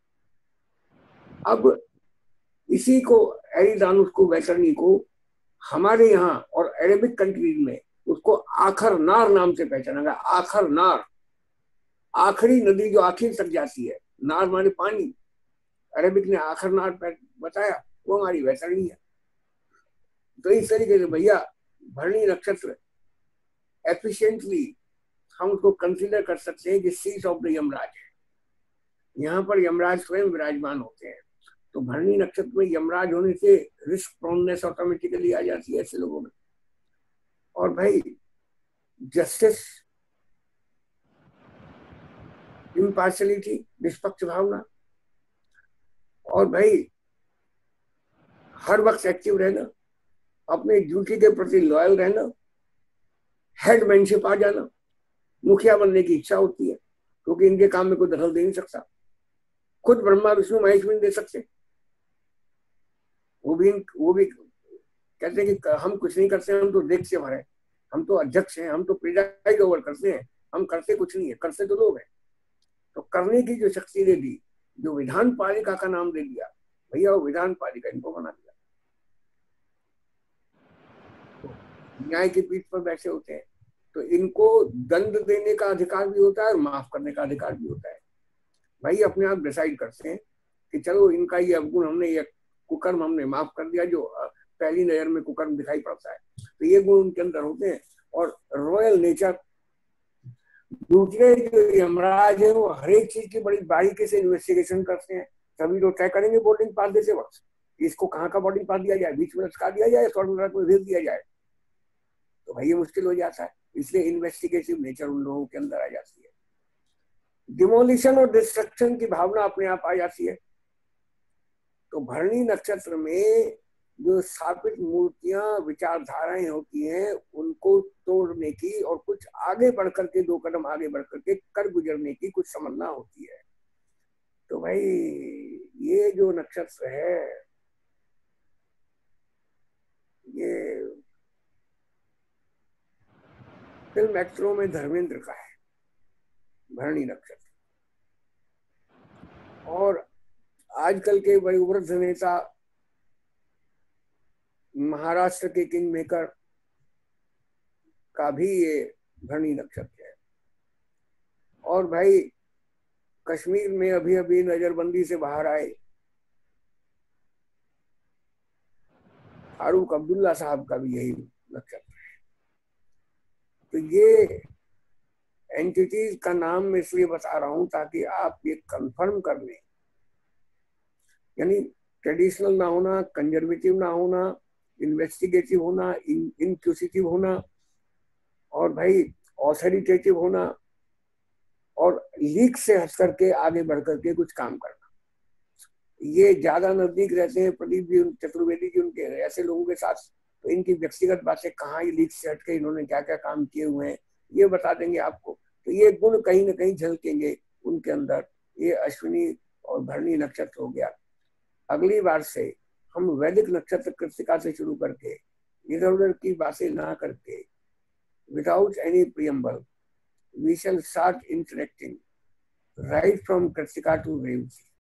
अब इसी को एरिदानुस को, वैतरणी को हमारे यहाँ और अरेबिक कंट्रीज में उसको आखर नार नाम से पहचाना गया। आखर नार, आखिरी नदी जो आखिर तक जाती है, नार माने पानी, अरेबिक ने आखर नार बताया, वो हमारी वैतरणी है। तो इस तरीके से भैया भरणी नक्षत्र एफिशिएंटली हम उसको कंसीडर कर सकते हैं कि सीट ऑफ द यमराज है, यहाँ पर यमराज स्वयं विराजमान होते हैं। तो भरणी नक्षत्र में यमराज होने से रिस्क प्रोननेस ऑटोमेटिकली आ जाती है ऐसे लोगों में। और भाई जस्टिस, इम्पार्शलिटी, निष्पक्ष भावना, और भाई हर वक्त एक्टिव रहना, अपने ड्यूटी के प्रति लॉयल रहना, हेडमैनशिप आ जाना, मुखिया बनने की इच्छा होती है क्योंकि इनके काम में कोई दखल दे नहीं सकता, खुद ब्रह्मा विष्णु महेश भी नहीं दे सकते। वो भी कहते हैं कि हम कुछ नहीं करते, हम तो देख से भरे, हम तो अध्यक्ष हैं, हम तो प्रजा ही गवर्न करते हैं, हम करते कुछ नहीं है, करते तो लोग हैं। तो करने की जो शक्ति दे दी, जो विधान पालिका का नाम दे दिया भैया, वो विधान पालिका इनको बना दिया। तो न्याय की पीठ पर बैठे होते हैं, तो इनको दंड देने का अधिकार भी होता है और माफ करने का अधिकार भी होता है। भाई अपने आप डिसाइड करते हैं कि चलो इनका ये अवगुण, हमने ये कुकर्म हमने माफ कर दिया, जो पहली नजर में कुकर्म दिखाई पड़ता है, तो ये गुण उनके अंदर होते हैं। और रॉयल नेचर। दूसरे जो यमराज है वो हर एक चीज की बड़ी बारीकी से इन्वेस्टिगेशन करते हैं, तभी तो तय करेंगे बोर्डिंग पास देते वक्त इसको कहाँ का बोर्डिंग पास दिया जाए, बीच में लटका दिया जाए, स्वर्ग नरक में भेज दिया जाए। तो भाई ये मुश्किल हो जाता है, इसलिए इन्वेस्टिगेटिव नेचर उन लोगों के अंदर आ जाती है, डिमोलिशन और डिस्ट्रक्शन की भावना अपने आप आ जाती है। तो भरणी नक्षत्र में जो स्थापित मूर्तियां विचारधाराएं होती हैं उनको तोड़ने की और कुछ आगे बढ़ करके 2 कदम आगे बढ़ करके कर गुजरने की कुछ तमन्ना होती है। तो भाई ये जो नक्षत्र है ये फिल्म एक्टरों में धर्मेंद्र का है, भरणी नक्षत्र। और आजकल के बड़े वृद्ध नेता महाराष्ट्र के किंग मेकर का भी ये भरणी नक्षत्र है। और भाई कश्मीर में अभी अभी नजरबंदी से बाहर आए फारूक अब्दुल्ला साहब का भी यही नक्षत्र है। तो ये एंटिटीज का नाम मैं इसलिए बता रहा हूं ताकि आप ये कंफर्म कर लें, यानी ट्रेडिशनल ना होना, कंजर्वेटिव ना होना, इन्वेस्टिगेटिव होना, इंक्विजिटिव होना, और भाई ऑथोरिटेटिव होना, और लीक से हट करके आगे बढ़ करके कुछ काम करना। ये ज्यादा नजदीक रहते हैं प्रदीप जी चतुर्वेदी जी, उनके ऐसे लोगों के साथ, तो इनकी व्यक्तिगत बातें कहाँ ये लीक से हट के इन्होंने क्या क्या काम किए हुए हैं ये बता देंगे आपको। तो ये गुण कहीं ना कहीं झलकेंगे उनके अंदर। ये अश्विनी और भरणी नक्षत्र हो गया। अगली बार से हम वैदिक नक्षत्र कृतिका से शुरू करके इधर उधर की बातें ना करके without any preamble we shall start interacting right from Krittika to Revati.